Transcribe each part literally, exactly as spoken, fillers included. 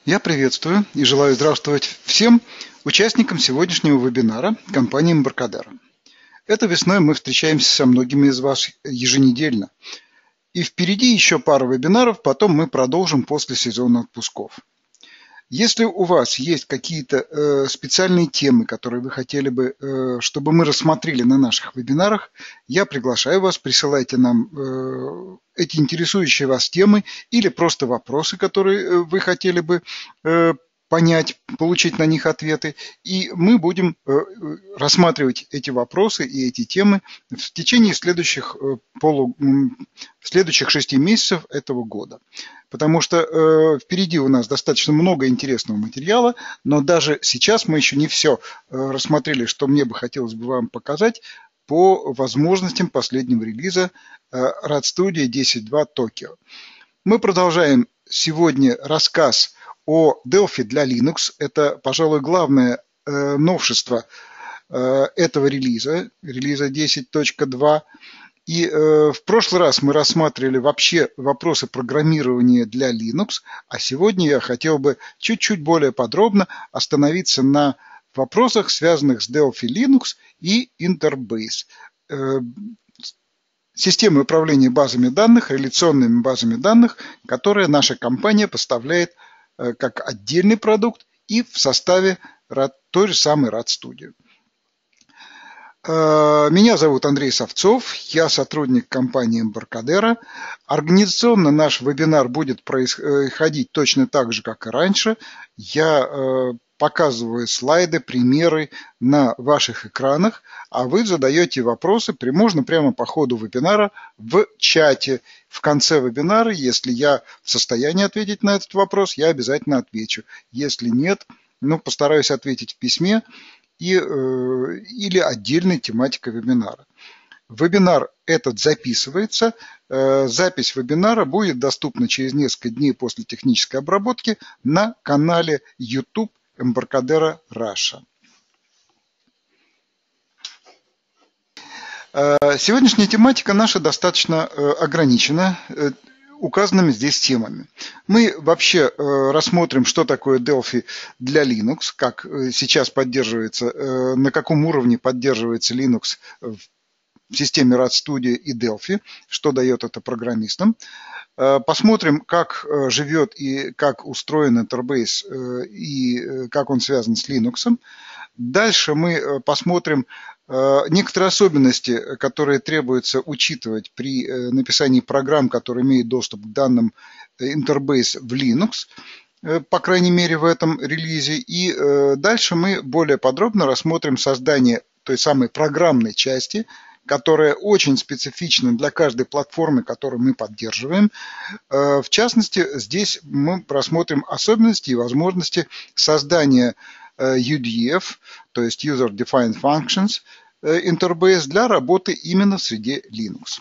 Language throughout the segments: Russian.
Я приветствую и желаю здравствовать всем участникам сегодняшнего вебинара компании Embarcadero. Этой весной мы встречаемся со многими из вас еженедельно. И впереди еще пара вебинаров, потом мы продолжим после сезона отпусков. Если у вас есть какие-то э, специальные темы, которые вы хотели бы, э, чтобы мы рассмотрели на наших вебинарах, я приглашаю вас, присылайте нам э, эти интересующие вас темы или просто вопросы, которые вы хотели бы э, понять, получить на них ответы, и мы будем э, рассматривать эти вопросы и эти темы в течение следующих, э, полу, следующих шести месяцев этого года. Потому что э, впереди у нас достаточно много интересного материала, но даже сейчас мы еще не все э, рассмотрели, что мне бы хотелось бы вам показать по возможностям последнего релиза э, RADStudio десять точка два Tokyo. Мы продолжаем сегодня рассказ о Delphi для Linux. Это, пожалуй, главное э, новшество э, этого релиза, релиза десять точка два. И э, в прошлый раз мы рассматривали вообще вопросы программирования для Linux, а сегодня я хотел бы чуть-чуть более подробно остановиться на вопросах, связанных с Delphi Linux и Interbase. Э, системы управления базами данных, реляционными базами данных, которые наша компания поставляет э, как отдельный продукт и в составе той же самой RADStudio. Меня зовут Андрей Савцов, я сотрудник компании Embarcadero. Организационно наш вебинар будет происходить точно так же, как и раньше. Я показываю слайды, примеры на ваших экранах, а вы задаете вопросы, можно прямо по ходу вебинара в чате. В конце вебинара, если я в состоянии ответить на этот вопрос, я обязательно отвечу. Если нет, ну, постараюсь ответить в письме. И, э, или отдельной тематикой вебинара. Вебинар этот записывается. Э, запись вебинара будет доступна через несколько дней после технической обработки на канале YouTube Embarcadero Russia. Э, сегодняшняя тематика наша достаточно э, ограничена э, указанными здесь темами. Мы вообще э, рассмотрим, что такое Delphi для Linux, как э, сейчас поддерживается, э, на каком уровне поддерживается Linux в системе RADStudio и Delphi, что дает это программистам. Э, посмотрим, как э, живет и как устроен Interbase э, и э, как он связан с Linux. Дальше мы э, посмотрим некоторые особенности, которые требуется учитывать при написании программ, которые имеют доступ к данным Interbase в Linux, по крайней мере в этом релизе. И дальше мы более подробно рассмотрим создание той самой программной части, которая очень специфична для каждой платформы, которую мы поддерживаем. В частности, здесь мы рассмотрим особенности и возможности создания ю ди эф, то есть User Defined Functions, Interbase для работы именно в среде Linux.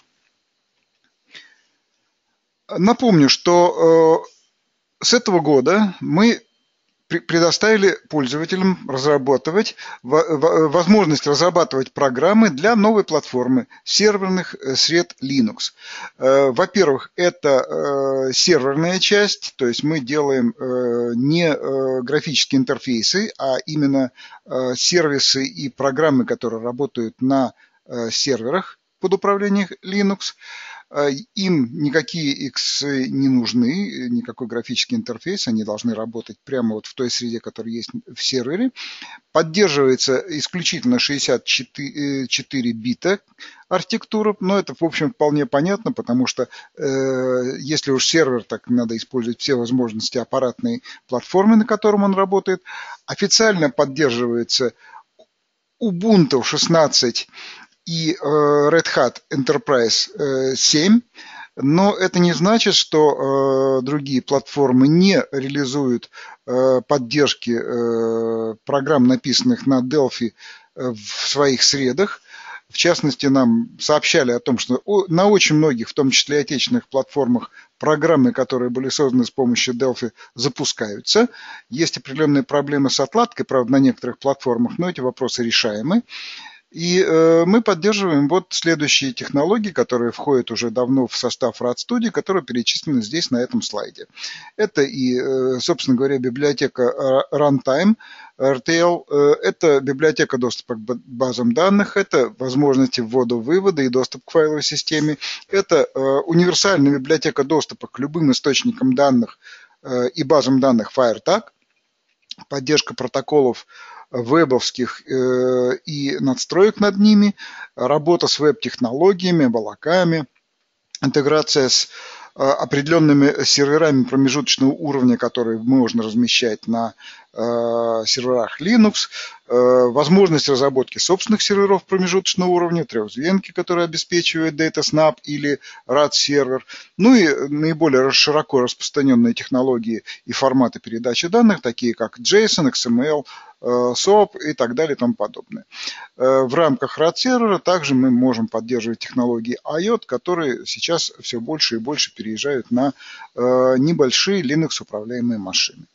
Напомню, что с этого года мы предоставили пользователям разрабатывать, возможность разрабатывать программы для новой платформы серверных сред Linux. Во-первых, это серверная часть, то есть мы делаем не графические интерфейсы, а именно сервисы и программы, которые работают на серверах под управлением Linux. Им никакие X не нужны, никакой графический интерфейс, они должны работать прямо вот в той среде, которая есть в сервере. Поддерживается исключительно шестьдесят четыре бита архитектура, но это, в общем, вполне понятно, потому что э, если уж сервер, так надо использовать все возможности аппаратной платформы, на котором он работает. Официально поддерживается Ubuntu шестнадцать и Red Hat Enterprise семь, но это не значит, что другие платформы не реализуют поддержки программ, написанных на Delphi, в своих средах. В частности, нам сообщали о том, что на очень многих, в том числе и отечественных платформах, программы, которые были созданы с помощью Delphi, запускаются. Есть определенные проблемы с отладкой, правда, на некоторых платформах, но эти вопросы решаемы. И э, мы поддерживаем вот следующие технологии, которые входят уже давно в состав рад студии, которые перечислены здесь на этом слайде. Это и, э, собственно говоря, библиотека Runtime, эр ти эл, э, это библиотека доступа к базам данных, это возможности ввода-вывода и доступ к файловой системе, это э, универсальная библиотека доступа к любым источникам данных э, и базам данных FireTag, поддержка протоколов вебовских э, и надстроек над ними, работа с веб-технологиями, облаками, интеграция с э, определенными серверами промежуточного уровня, которые можно размещать на э, серверах Linux, э, возможность разработки собственных серверов промежуточного уровня, трехзвенки, которые обеспечивают DataSnap или рад сервер, ну и наиболее широко распространенные технологии и форматы передачи данных, такие как JSON, икс эм эл, соап и так далее и тому подобное. В рамках рад сервера также мы можем поддерживать технологии ай о ти, которые сейчас все больше и больше переезжают на небольшие Linux управляемые машины.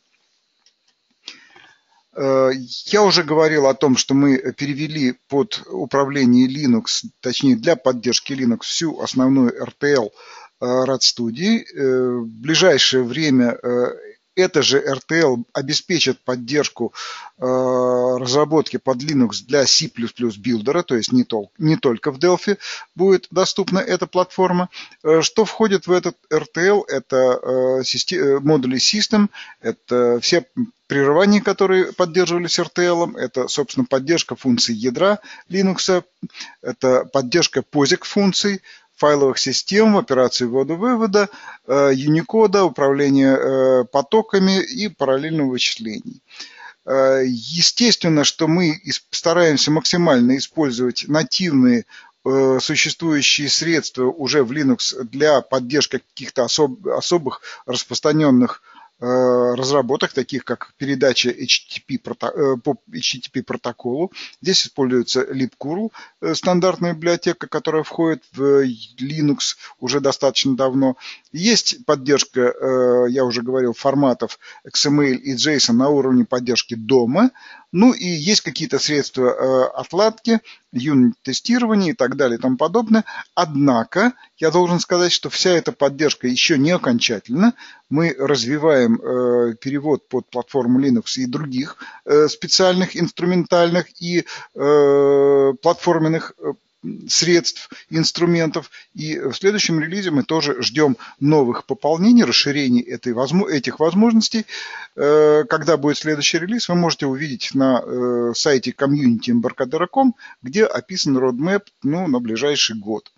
Я уже говорил о том, что мы перевели под управление Linux, точнее для поддержки Linux, всю основную эр ти эл рад студии. В ближайшее время это же эр ти эл обеспечит поддержку э, разработки под Linux для C++ билдера, то есть не, тол не только в Delphi будет доступна эта платформа. Э, что входит в этот эр ти эл? Это э, модули System, это все прерывания, которые поддерживались эр ти эл, это, собственно, поддержка функций ядра Linux, это поддержка позик функций, файловых систем, операций ввода-вывода, Unicode, управления потоками и параллельного вычислений. Естественно, что мы стараемся максимально использовать нативные существующие средства уже в Linux для поддержки каких-то особ особых распространенных разработок, таких как передача эйч ти ти пи по эйч ти ти пи протоколу. Здесь используется libcurl, стандартная библиотека, которая входит в Linux уже достаточно давно. Есть поддержка, я уже говорил, форматов икс эм эл и JSON на уровне поддержки дома. Ну и есть какие-то средства отладки, юнит-тестирования и так далее и тому подобное. Однако я должен сказать, что вся эта поддержка еще не окончательна. Мы развиваем э, перевод под платформу Linux и других э, специальных инструментальных и э, платформенных э, средств, инструментов. И в следующем релизе мы тоже ждем новых пополнений, расширений этой, этих возможностей. Когда будет следующий релиз, вы можете увидеть на сайте комьюнити эмбаркадера точка ком, где описан roadmap, ну, на ближайший год.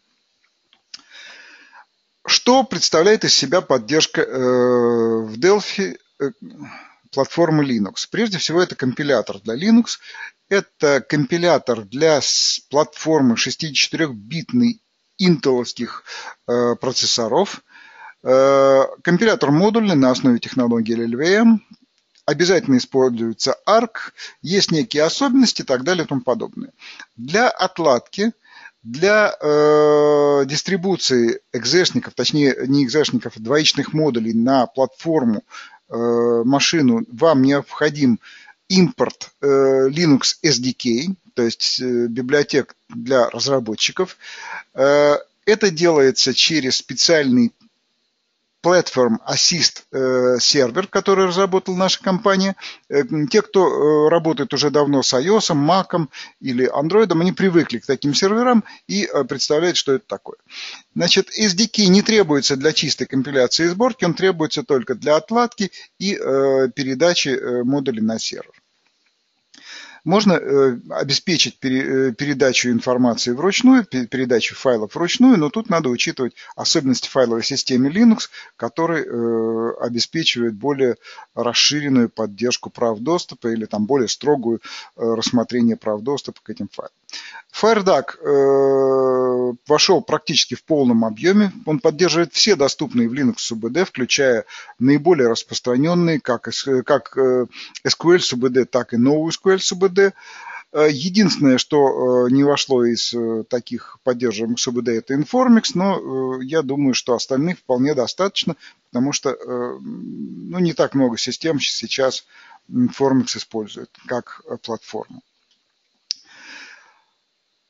Что представляет из себя поддержка в Delphi платформы Linux? Прежде всего, это компилятор для Linux. Это компилятор для платформы шестидесятичетырёхбитный интеловских э, процессоров. Э, компилятор модульный на основе технологии эл эл ви эм. Обязательно используется арк. Есть некие особенности и так далее и тому подобное. Для отладки, для э, дистрибуции экзешников, точнее не экзешников, а двоичных модулей на платформу, э, машину, вам необходим импорт э, Linux эс ди кей, то есть э, библиотек для разработчиков. Э, это делается через специальный Platform Assist э, сервер, который разработала наша компания. Э, те, кто э, работает уже давно с iOS, Mac или Android, они привыкли к таким серверам и э, представляют, что это такое. Значит, эс ди кей не требуется для чистой компиляции и сборки, он требуется только для отладки и э, передачи э, модулей на сервер. Можно э, обеспечить пере, передачу информации вручную, передачу файлов вручную, но тут надо учитывать особенности файловой системы Linux, который э, обеспечивает более расширенную поддержку прав доступа или там более строгую э, рассмотрение прав доступа к этим файлам. FireDAG э, вошел практически в полном объеме. Он поддерживает все доступные в Linux СУБД, включая наиболее распространенные, как, как эс кью эль СУБД, так и NoSQL СУБД. Единственное, что не вошло из таких поддерживаемых СУБД, это Informix, но я думаю, что остальных вполне достаточно, потому что ну, не так много систем сейчас Informix использует как платформу.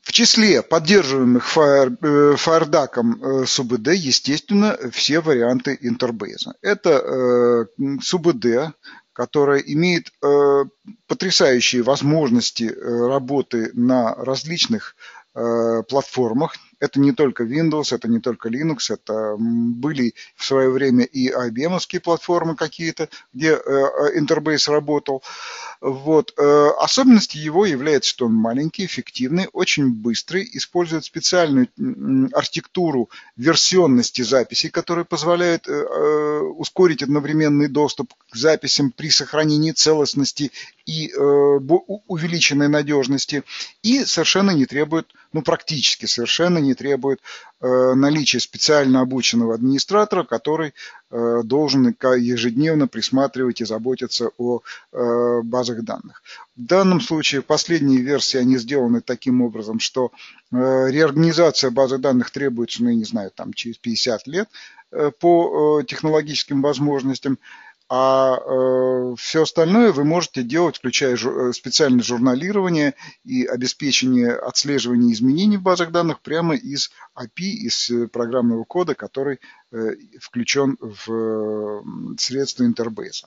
В числе поддерживаемых Fire, FireDuck СУБД, естественно, все варианты Interbase. Это СУБД, которая имеет потрясающие возможности работы на различных платформах. Это не только Windows, это не только Linux, это были в свое время и ай би эм-овские платформы какие-то, где Interbase работал. Вот. Особенностью его является, что он маленький, эффективный, очень быстрый, использует специальную архитектуру версионности записей, которая позволяет ускорить одновременный доступ к записям при сохранении целостности и увеличенной надежности, и совершенно не требует, ну практически совершенно не требует наличия специально обученного администратора, который должен ежедневно присматривать и заботиться о базах данных. В данном случае последние версии, они сделаны таким образом, что реорганизация базы данных требуется, ну я не знаю, там через пятьдесят лет по технологическим возможностям, а э, все остальное вы можете делать, включая жур, специальное журналирование и обеспечение отслеживания изменений в базах данных прямо из эй пи ай, из программного кода, который э, включен в э, средства Interbase.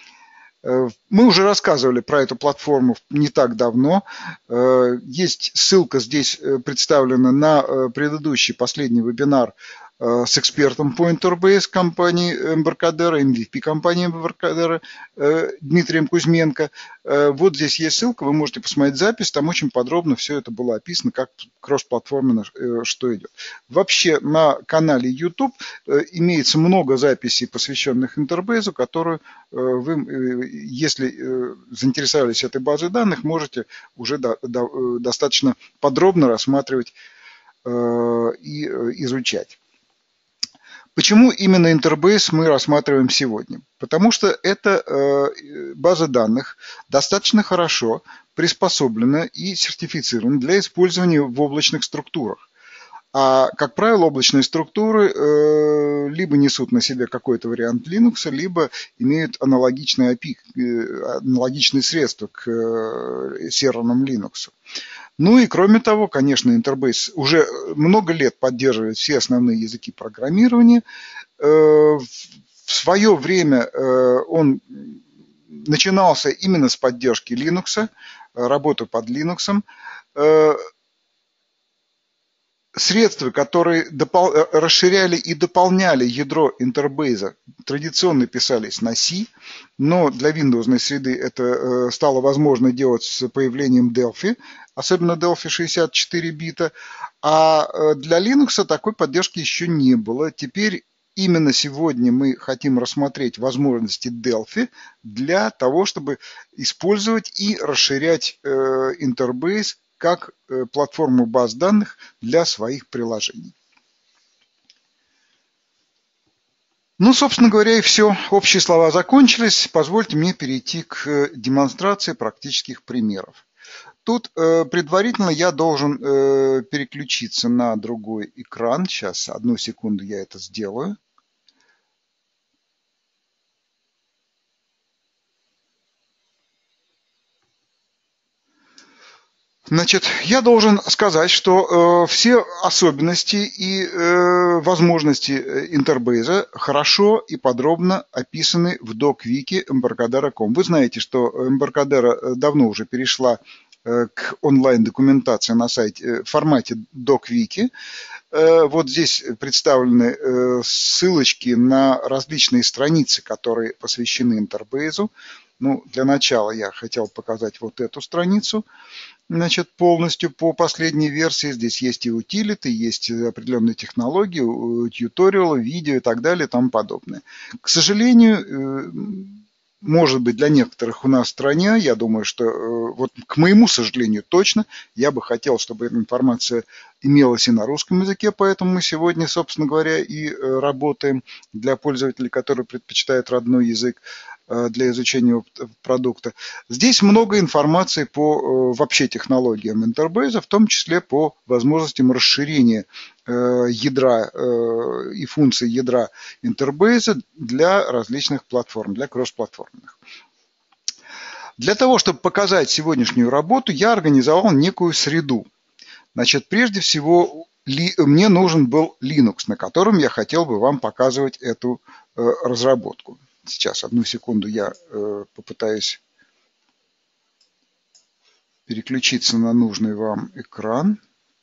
Мы уже рассказывали про эту платформу не так давно. Есть ссылка здесь представлена на предыдущий, последний вебинар с экспертом по Interbase компании Embarcadero, эм ви пи компании Embarcadero Дмитрием Кузьменко. Вот здесь есть ссылка, вы можете посмотреть запись, там очень подробно все это было описано, как кроссплатформенно что идет. Вообще на канале YouTube имеется много записей, посвященных Interbase, которые вы, если заинтересовались этой базой данных, можете уже до, до, достаточно подробно рассматривать и изучать. Почему именно Interbase мы рассматриваем сегодня? Потому что эта э, база данных достаточно хорошо приспособлена и сертифицирована для использования в облачных структурах. А, как правило, облачные структуры э, либо несут на себе какой-то вариант Linux, либо имеют аналогичные эй пи ай, э, аналогичные средства к э, серверному Linux. Ну и кроме того, конечно, Interbase уже много лет поддерживает все основные языки программирования. В свое время он начинался именно с поддержки Linux, работы под Linux. Средства, которые допол- расширяли и дополняли ядро Interbase, традиционно писались на C, но для Windows среды это стало возможно делать с появлением Delphi, особенно Delphi шестьдесят четыре бита, а для Linux такой поддержки еще не было. Теперь именно сегодня мы хотим рассмотреть возможности Delphi для того, чтобы использовать и расширять Interbase как платформу баз данных для своих приложений. Ну, собственно говоря, и все. Общие слова закончились. Позвольте мне перейти к демонстрации практических примеров. Тут э, предварительно я должен э, переключиться на другой экран. Сейчас, одну секунду, я это сделаю. Значит, я должен сказать, что э, все особенности и э, возможности Interbase хорошо и подробно описаны в док-вики Embarcadero точка ком. Вы знаете, что Embarcadero давно уже перешла э, к онлайн-документации на сайте э, в формате док-вики. Э, вот здесь представлены э, ссылочки на различные страницы, которые посвящены Interbase. Ну, для начала я хотел показать вот эту страницу. Значит, полностью по последней версии. Здесь есть и утилиты, есть определенные технологии, тьюториалы, видео и так далее и тому подобное. К сожалению, может быть, для некоторых у нас в стране, я думаю, что, вот к моему сожалению, точно, я бы хотел, чтобы эта информация имелась и на русском языке, поэтому мы сегодня, собственно говоря, и работаем для пользователей, которые предпочитают родной язык для изучения продукта. Здесь много информации по вообще технологиям Interbase, в том числе по возможностям расширения ядра и функций ядра Interbase для различных платформ, для кроссплатформенных. Для того, чтобы показать сегодняшнюю работу, я организовал некую среду. Значит, прежде всего, ли, мне нужен был Linux, на котором я хотел бы вам показывать эту э, разработку. Сейчас, одну секунду, я э, попытаюсь переключиться на нужный вам экран.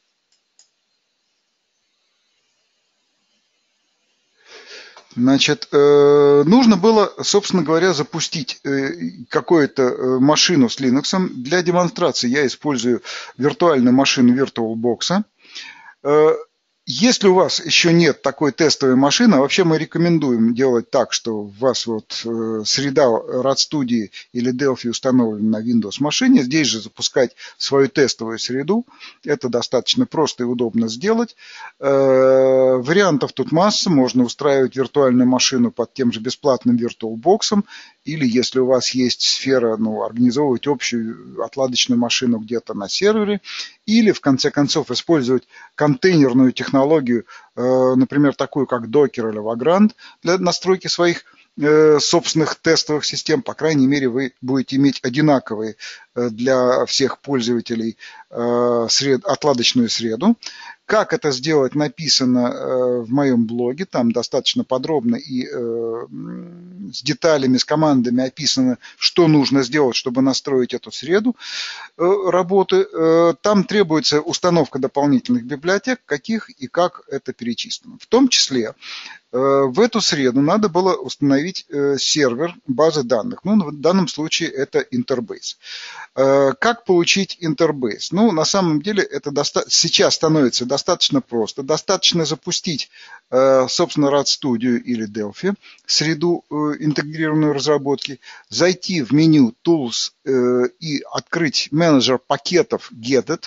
Значит, э, нужно было, собственно говоря, запустить э, какую-то э, машину с Linux. Для демонстрации я использую виртуальную машину VirtualBox. Э, Если у вас еще нет такой тестовой машины, а вообще мы рекомендуем делать так, что у вас вот э, среда RAD-студии или Delphi установлена на Windows машине, здесь же запускать свою тестовую среду. Это достаточно просто и удобно сделать. Э, вариантов тут масса. Можно устраивать виртуальную машину под тем же бесплатным VirtualBox, или если у вас есть сфера, ну, организовывать общую отладочную машину где-то на сервере, или в конце концов использовать контейнерную технологию, например, такую как Docker или Vagrant для настройки своих собственных тестовых систем. По крайней мере, вы будете иметь одинаковые для всех пользователей сред, отладочную среду. Как это сделать, написано в моем блоге, там достаточно подробно и с деталями, с командами описано, что нужно сделать, чтобы настроить эту среду работы. Там требуется установка дополнительных библиотек, каких и как это перечислено. В том числе в эту среду надо было установить сервер базы данных. Ну, в данном случае это Interbase. Как получить Interbase? Ну, на самом деле, это доста- сейчас становится достаточно просто. Достаточно запустить, собственно, RAD-студию или Delphi, среду интегрированной разработки, зайти в меню Tools и открыть менеджер пакетов Getit.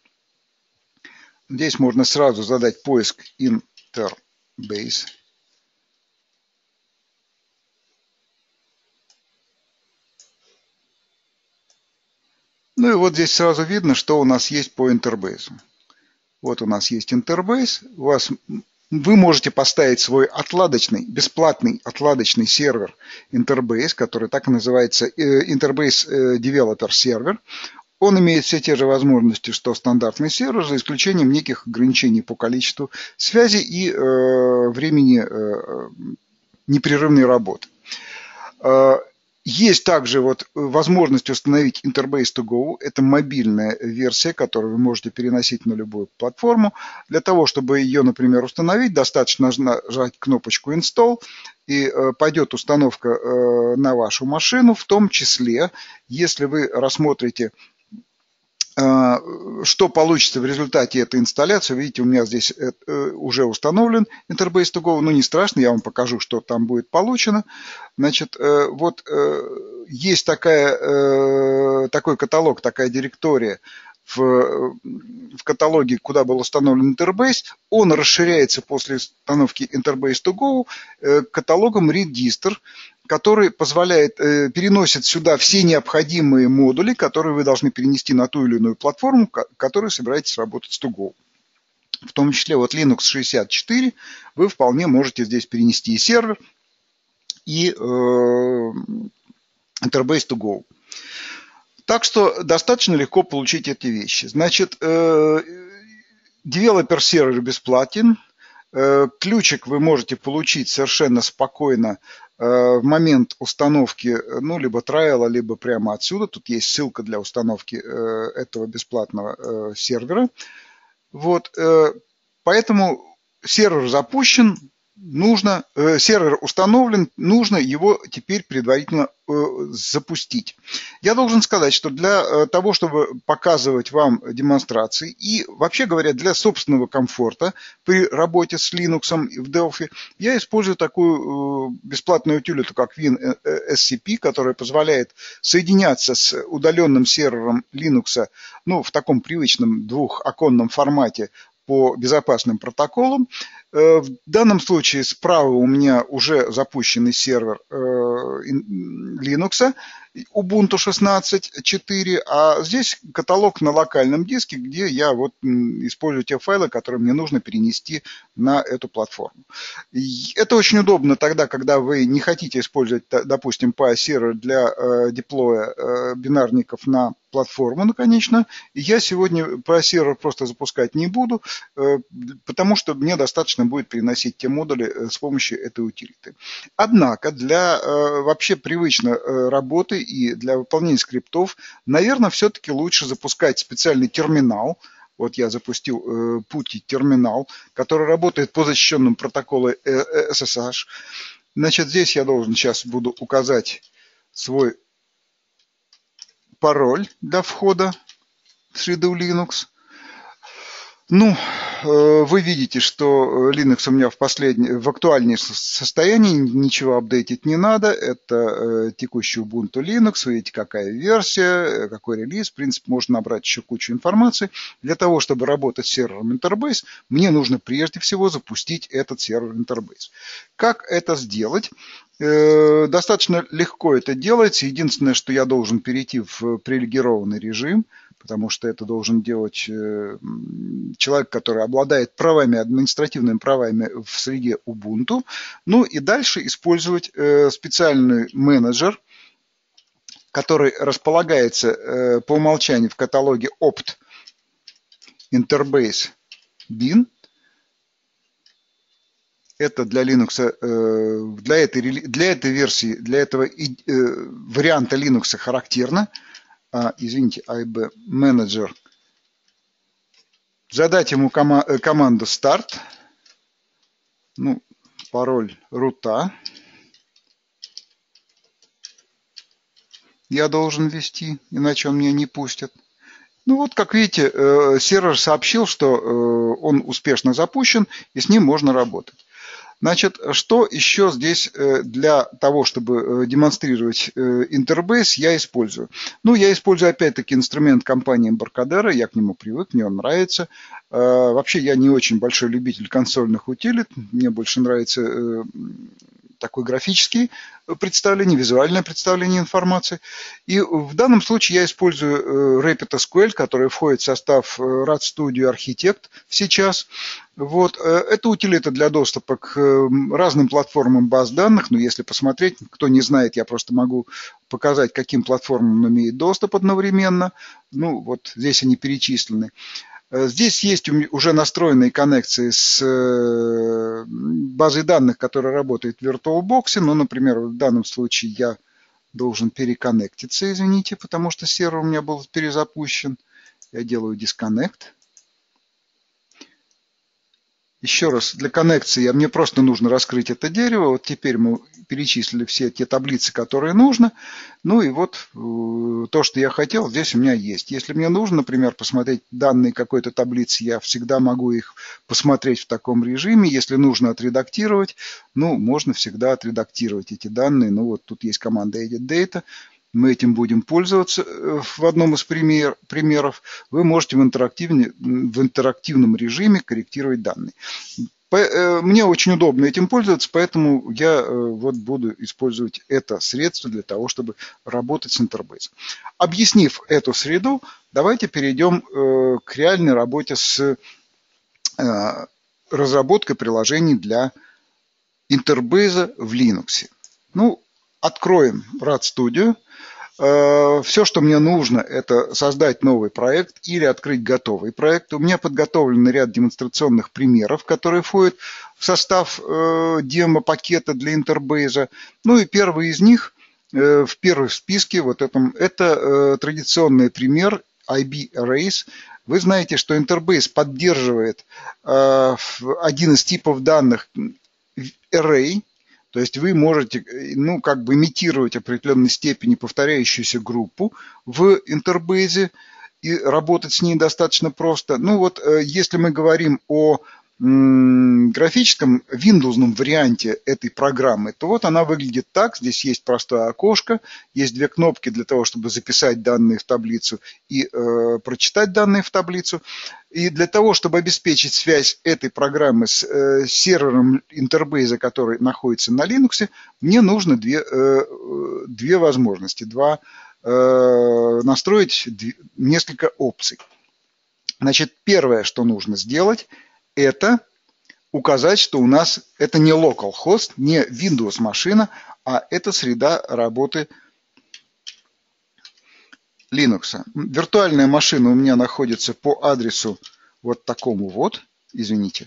Здесь можно сразу задать поиск Interbase. Ну и вот здесь сразу видно, что у нас есть по Interbase. Вот у нас есть Interbase. У вас, вы можете поставить свой отладочный, бесплатный отладочный сервер Interbase, который так и называется Interbase Developer Server. Он имеет все те же возможности, что стандартный сервер, за исключением неких ограничений по количеству связи и э, времени э, непрерывной работы. Есть также вот возможность установить Interbase to Go. Это мобильная версия, которую вы можете переносить на любую платформу. Для того, чтобы ее, например, установить, достаточно нажать кнопочку Install, и пойдет установка на вашу машину, в том числе, если вы рассмотрите, что получится в результате этой инсталляции. Видите, у меня здесь уже установлен Interbase to Go, но не страшно, я вам покажу, что там будет получено. Значит, вот есть такая, такой каталог, такая директория в, в каталоге, куда был установлен Interbase. Он расширяется после установки Interbase to Go каталогом Redistor, который позволяет, переносит сюда все необходимые модули, которые вы должны перенести на ту или иную платформу, которую собираетесь работать с to Go. В том числе вот Linux шестьдесят четыре вы вполне можете здесь перенести и сервер, и э, Interbase to Go. Так что достаточно легко получить эти вещи. Значит, э, Developer сервер бесплатен. Э, ключик вы можете получить совершенно спокойно в момент установки, ну, либо трайала, либо прямо отсюда. Тут есть ссылка для установки этого бесплатного сервера. Вот, поэтому сервер запущен, нужно, сервер установлен, нужно его теперь предварительно запустить. Я должен сказать, что для того, чтобы показывать вам демонстрации и, вообще говоря, для собственного комфорта при работе с Linux в Delphi, я использую такую бесплатную утилиту, как WinSCP, которая позволяет соединяться с удаленным сервером Linux, ну, в таком привычном двухоконном формате, по безопасным протоколам. В данном случае справа у меня уже запущенный сервер Linux. Ubuntu шестнадцать точка четыре, а здесь каталог на локальном диске, где я вот использую те файлы, которые мне нужно перенести на эту платформу. И это очень удобно тогда, когда вы не хотите использовать, допустим, пи ай-сервер для э, деплоя э, бинарников на платформу, ну, конечно. И я сегодня пи ай-сервер просто запускать не буду, э, потому что мне достаточно будет переносить те модули э, с помощью этой утилиты. Однако для э, вообще привычной э, работы и для выполнения скриптов, наверное, все-таки лучше запускать специальный терминал. Вот я запустил э, пути терминал, который работает по защищенному протоколу э, эс эс эйч. Значит, здесь я должен сейчас буду указать свой пароль для входа в среду Linux. Ну, вы видите, что Linux у меня в, последнем, в актуальном состоянии, ничего апдейтить не надо. Это текущий Ubuntu Linux, вы видите, какая версия, какой релиз. В принципе, можно набрать еще кучу информации. Для того, чтобы работать с сервером Interbase, мне нужно прежде всего запустить этот сервер Interbase. Как это сделать? Достаточно легко это делается. Единственное, что я должен перейти в привилегированный режим, потому что это должен делать человек, который обладает правами, административными правами в среде Ubuntu. Ну и дальше использовать специальный менеджер, который располагается по умолчанию в каталоге opt Interbase bin. Это для Linux, для этой, для этой версии, для этого варианта Linux характерно. А, извините, ай би Manager. Задать ему кома команду Start. Ну, пароль рута. Я должен ввести, иначе он меня не пустит. Ну вот, как видите, сервер сообщил, что он успешно запущен, и с ним можно работать. Значит, что еще здесь для того, чтобы демонстрировать Interbase, я использую? Ну, я использую опять-таки инструмент компании Embarcadero, я к нему привык, мне он нравится. Вообще, я не очень большой любитель консольных утилит, мне больше нравится такое графическое представление, визуальное представление информации. И в данном случае я использую RapidSQL, который входит в состав RADStudio Architect сейчас. Вот. Это утилита для доступа к разным платформам баз данных. Но если посмотреть, кто не знает, я просто могу показать, каким платформам он имеет доступ одновременно. Ну, вот здесь они перечислены. Здесь есть уже настроенные коннекции с базой данных, которая работает в VirtualBox. Ну, например, в данном случае я должен переконнектиться, извините, потому что сервер у меня был перезапущен. Я делаю disconnect. Еще раз, для коннекции мне просто нужно раскрыть это дерево. Вот теперь мы перечислили все те таблицы, которые нужно. Ну и вот то, что я хотел, здесь у меня есть. Если мне нужно, например, посмотреть данные какой-то таблицы, я всегда могу их посмотреть в таком режиме. Если нужно отредактировать, ну, можно всегда отредактировать эти данные. Ну вот тут есть команда edit data. Мы этим будем пользоваться в одном из пример, примеров. Вы можете в, в интерактивном режиме корректировать данные. Мне очень удобно этим пользоваться, поэтому я вот буду использовать это средство для того, чтобы работать с Interbase. Объяснив эту среду, давайте перейдем к реальной работе с разработкой приложений для Interbase в Linux. Ну, откроем RADStudio. Все, что мне нужно, это создать новый проект или открыть готовый проект. У меня подготовлен ряд демонстрационных примеров, которые входят в состав демо-пакета для Interbase. Ну и первый из них, в первом списке, вот этом, это традиционный пример ай би Arrays. Вы знаете, что Interbase поддерживает один из типов данных Array. То есть вы можете, ну, как бы имитировать определенной степени повторяющуюся группу в Interbase и работать с ней достаточно просто. Ну вот, если мы говорим о графическом виндовсном варианте этой программы, то вот она выглядит так. Здесь есть простое окошко, есть две кнопки для того, чтобы записать данные в таблицу и э, прочитать данные в таблицу. И для того, чтобы обеспечить связь этой программы с э, сервером интербейза, который находится на Linux, мне нужно две, э, две возможности, два, э, настроить две, несколько опций. Значит, первое, что нужно сделать, это указать, что у нас это не localhost, не Windows машина, а это среда работы Linux. Виртуальная машина у меня находится по адресу вот такому вот, извините.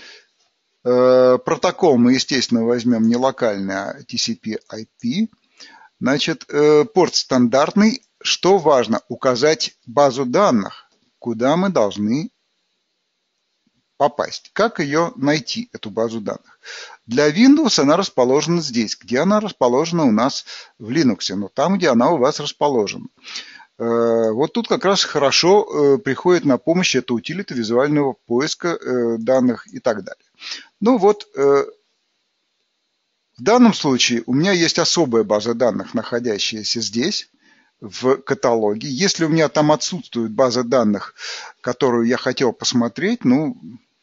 Протокол мы, естественно, возьмем не локальный, а ти си пи ай пи. Значит, порт стандартный. Что важно? Указать базу данных, куда мы должны попасть. Как ее найти, эту базу данных? Для Windows она расположена здесь. Где она расположена у нас в Linux? Но там, где она у вас расположена. Вот тут как раз хорошо приходит на помощь эта утилита визуального поиска данных и так далее. Ну вот, в данном случае у меня есть особая база данных, находящаяся здесь, в каталоге. Если у меня там отсутствует база данных, которую я хотел посмотреть, ну...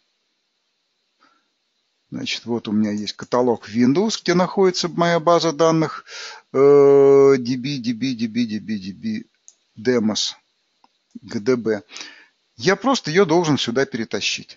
Значит, вот у меня есть каталог Windows, где находится моя база данных ди би, ди би, ди би, ди би, ди би, Demos, джи ди би. Я просто ее должен сюда перетащить.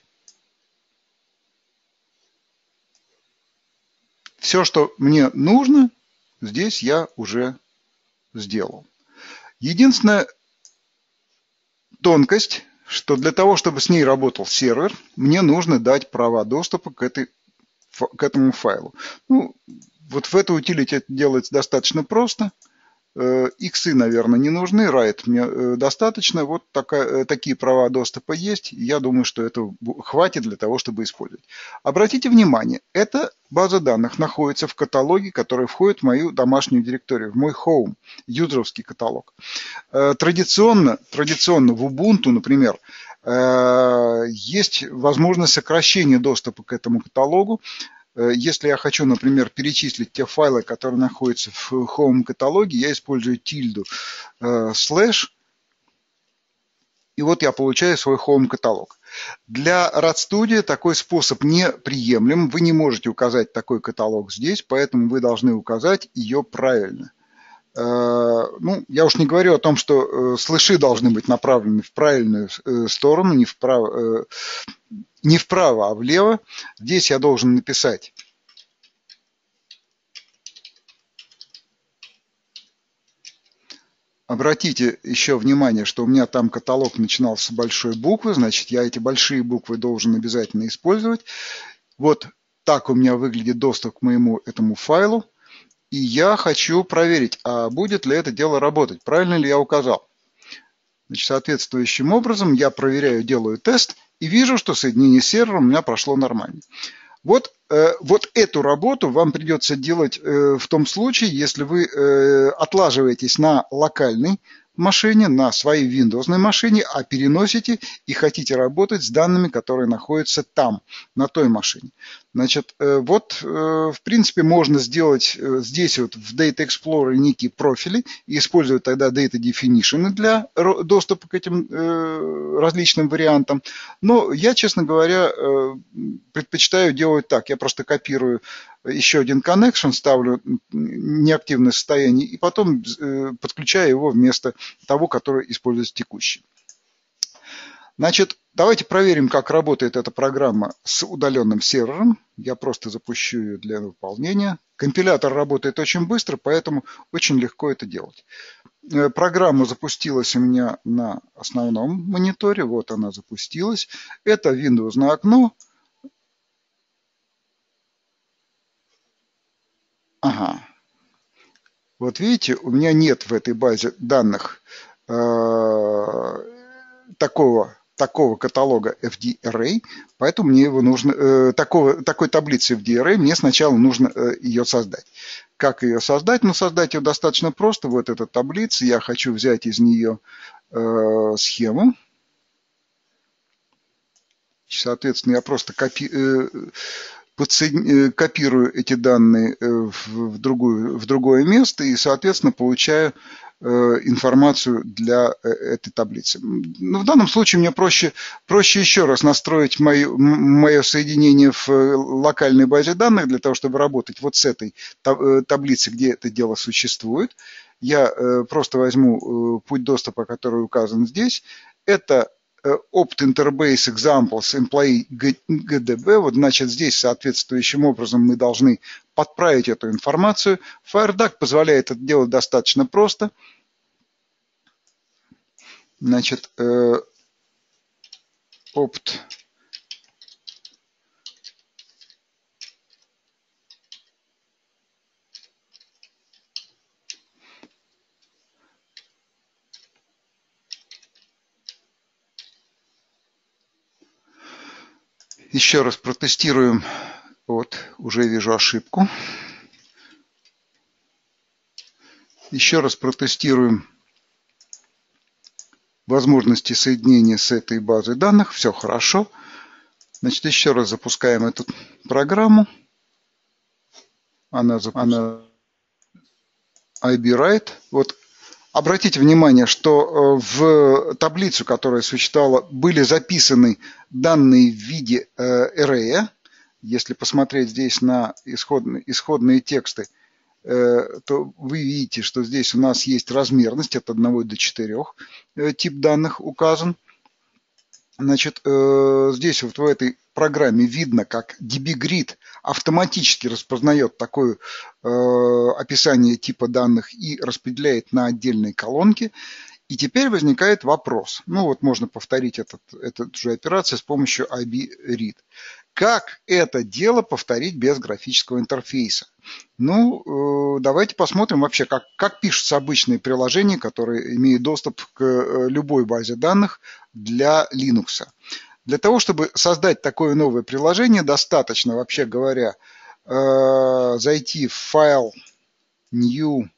Все, что мне нужно, здесь я уже сделал. Единственная тонкость, что для того, чтобы с ней работал сервер, мне нужно дать права доступа к этой к этому файлу. Ну, вот в этой утилите это делается достаточно просто. Иксы, наверное, не нужны, write мне достаточно. Вот такая, такие права доступа есть. Я думаю, что этого хватит для того, чтобы использовать. Обратите внимание, эта база данных находится в каталоге, который входит в мою домашнюю директорию, в мой home, юзеровский каталог. Традиционно, традиционно в Ubuntu, например, есть возможность сокращения доступа к этому каталогу. Если я хочу, например, перечислить те файлы, которые находятся в Home каталоге, я использую тильду слэш, и вот я получаю свой Home каталог. Для RADStudio такой способ неприемлем. Вы не можете указать такой каталог здесь, поэтому вы должны указать ее правильно. Ну, я уж не говорю о том, что слэши должны быть направлены в правильную сторону, не вправо, не вправо, а влево. Здесь я должен написать Обратите еще внимание, что у меня там каталог начинался с большой буквы, значит, я эти большие буквы должен обязательно использовать. Вот так у меня выглядит доступ к моему этому файлу. И я хочу проверить, а будет ли это дело работать, правильно ли я указал. Значит, соответствующим образом я проверяю, делаю тест и вижу, что соединение с сервером у меня прошло нормально. Вот, э, вот эту работу вам придется делать э, в том случае, если вы э, отлаживаетесь на локальной машине, на своей Windows машине, а переносите и хотите работать с данными, которые находятся там, на той машине. Значит, э, вот, э, в принципе, можно сделать э, здесь вот в Data Explorer некие профили и использовать тогда Data Definition для доступа к этим э, различным вариантам. Но я, честно говоря, э, предпочитаю делать так. Я просто копирую еще один connection, ставлю неактивное состояние и потом э, подключаю его вместо того, который используется текущий. Значит, давайте проверим, как работает эта программа с удаленным сервером. Я просто запущу ее для выполнения. Компилятор работает очень быстро, поэтому очень легко это делать. Программа запустилась у меня на основном мониторе. Вот она запустилась. Это Windows на окно. Ага. Вот видите, у меня нет в этой базе данных э, такого, такого каталога эф ди ар эй, поэтому мне его нужно, э, такого, такой таблицы эф ди ар эй мне сначала нужно э, ее создать. Как ее создать? Ну, создать ее достаточно просто. Вот эта таблица, я хочу взять из нее э, схему. Соответственно, я просто копи, э, подсоедин, э, копирую эти данные э, в, в, другую, в другое место и, соответственно, получаю э, информацию для э, этой таблицы. Но в данном случае мне проще, проще еще раз настроить мое, мое соединение в локальной базе данных для того, чтобы работать вот с этой таблицей, где это дело существует. Я э, просто возьму э, путь доступа, который указан здесь. Это Opt Interbase Examples Employee джи ди би. Вот, значит, здесь соответствующим образом мы должны подправить эту информацию. FireDuck позволяет это делать достаточно просто. Значит, э, Opt Еще раз протестируем. Вот, уже вижу ошибку. Еще раз протестируем возможности соединения с этой базой данных. Все хорошо. Значит, еще раз запускаем эту программу. Она запускается. ай би Write. Вот. Обратите внимание, что в таблицу, которая существовала, были записаны данные в виде array. Если посмотреть здесь на исходные, исходные тексты, то вы видите, что здесь у нас есть размерность от одного до четырёх, тип данных указан. Значит, здесь вот в этой программе видно, как ди би Grid автоматически распознает такое описание типа данных и распределяет на отдельные колонки. И теперь возникает вопрос. Ну вот можно повторить этот, эту же операцию с помощью ай би Read. Как это дело повторить без графического интерфейса? Ну, давайте посмотрим вообще, как, как пишутся обычные приложения, которые имеют доступ к любой базе данных для Linux. Для того, чтобы создать такое новое приложение, достаточно, вообще говоря, зайти в файл New,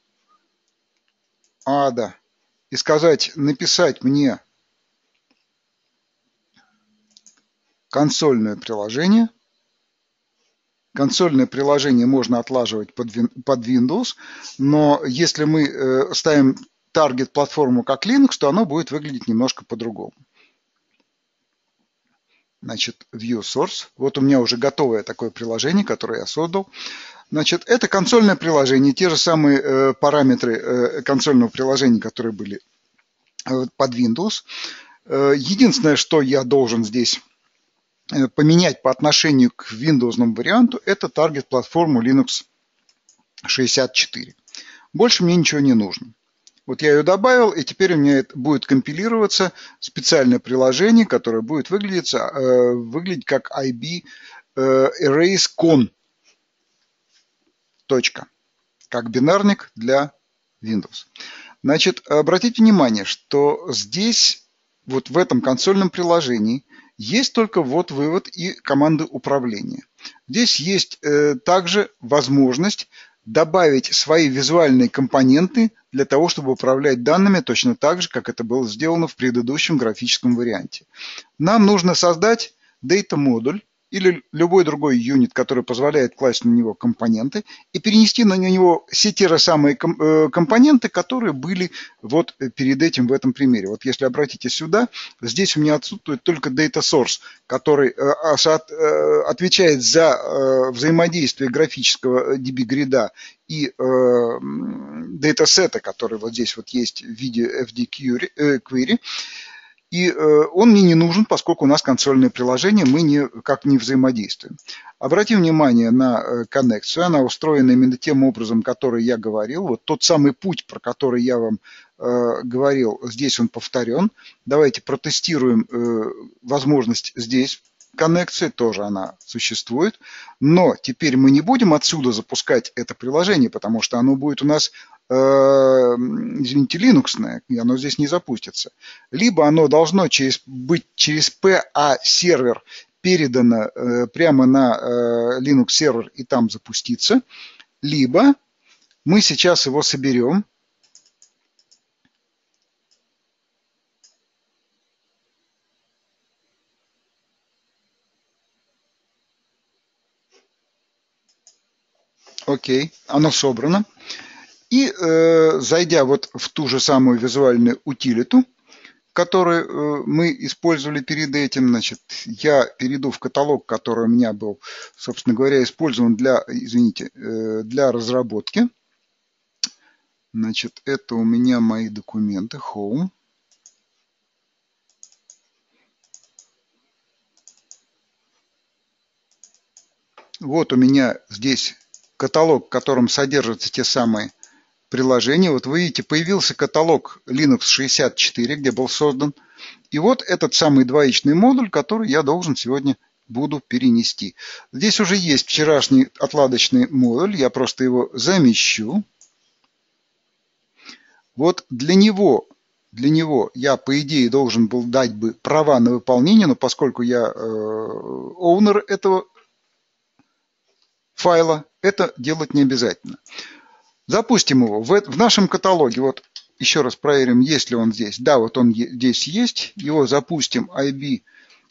Add и сказать, написать мне консольное приложение. Консольное приложение можно отлаживать под Windows, но если мы ставим таргет-платформу как Linux, то оно будет выглядеть немножко по-другому. Значит, View Source. Вот у меня уже готовое такое приложение, которое я создал. Значит, это консольное приложение, те же самые параметры консольного приложения, которые были под Windows. Единственное, что я должен здесь поменять по отношению к Windows варианту, это таргет-платформу Linux шестьдесят четыре. Больше мне ничего не нужно. Вот я ее добавил, и теперь у меня будет компилироваться специальное приложение, которое будет выглядеть, э, выглядеть как ай би э, Erase Con. Точка. Как бинарник для Windows. Значит, обратите внимание, что здесь, вот в этом консольном приложении, есть только ввод, вывод и команды управления. Здесь есть э, также возможность добавить свои визуальные компоненты для того, чтобы управлять данными точно так же, как это было сделано в предыдущем графическом варианте. Нам нужно создать Data модуль или любой другой юнит, который позволяет класть на него компоненты и перенести на него все те же самые компоненты, которые были вот перед этим в этом примере. Вот если обратите сюда, здесь у меня отсутствует только Data Source, который отвечает за взаимодействие графического ди би Grid и датасета, который вот здесь вот есть в виде эф ди Query. И э, он мне не нужен, поскольку у нас консольное приложение, мы никак не взаимодействуем. Обратим внимание на э, коннекцию. Она устроена именно тем образом, который я говорил. Вот тот самый путь, про который я вам э, говорил, здесь он повторен. Давайте протестируем э, возможность здесь. Коннекции тоже она существует. Но теперь мы не будем отсюда запускать это приложение, потому что оно будет у нас... извините, линуксное, и оно здесь не запустится. Либо оно должно через, быть через пи эй-сервер передано э, прямо на э, Linux сервер и там запуститься, либо мы сейчас его соберем. Окей, оно собрано. И э, зайдя вот в ту же самую визуальную утилиту, которую э, мы использовали перед этим, значит, я перейду в каталог, который у меня был, собственно говоря, использован для, извините, э, для разработки. Значит, это у меня мои документы, Home. Вот у меня здесь каталог, в котором содержатся те самые приложения. Вот вы видите, появился каталог Linux шестьдесят четыре, где был создан. И вот этот самый двоичный модуль, который я должен сегодня буду перенести. Здесь уже есть вчерашний отладочный модуль, я просто его замещу. Вот для него, для него я, по идее, должен был дать бы права на выполнение, но поскольку я э, оунер этого файла, это делать не обязательно. Запустим его. В, в нашем каталоге, вот еще раз проверим, есть ли он здесь. Да, вот он здесь есть. Его запустим ай би.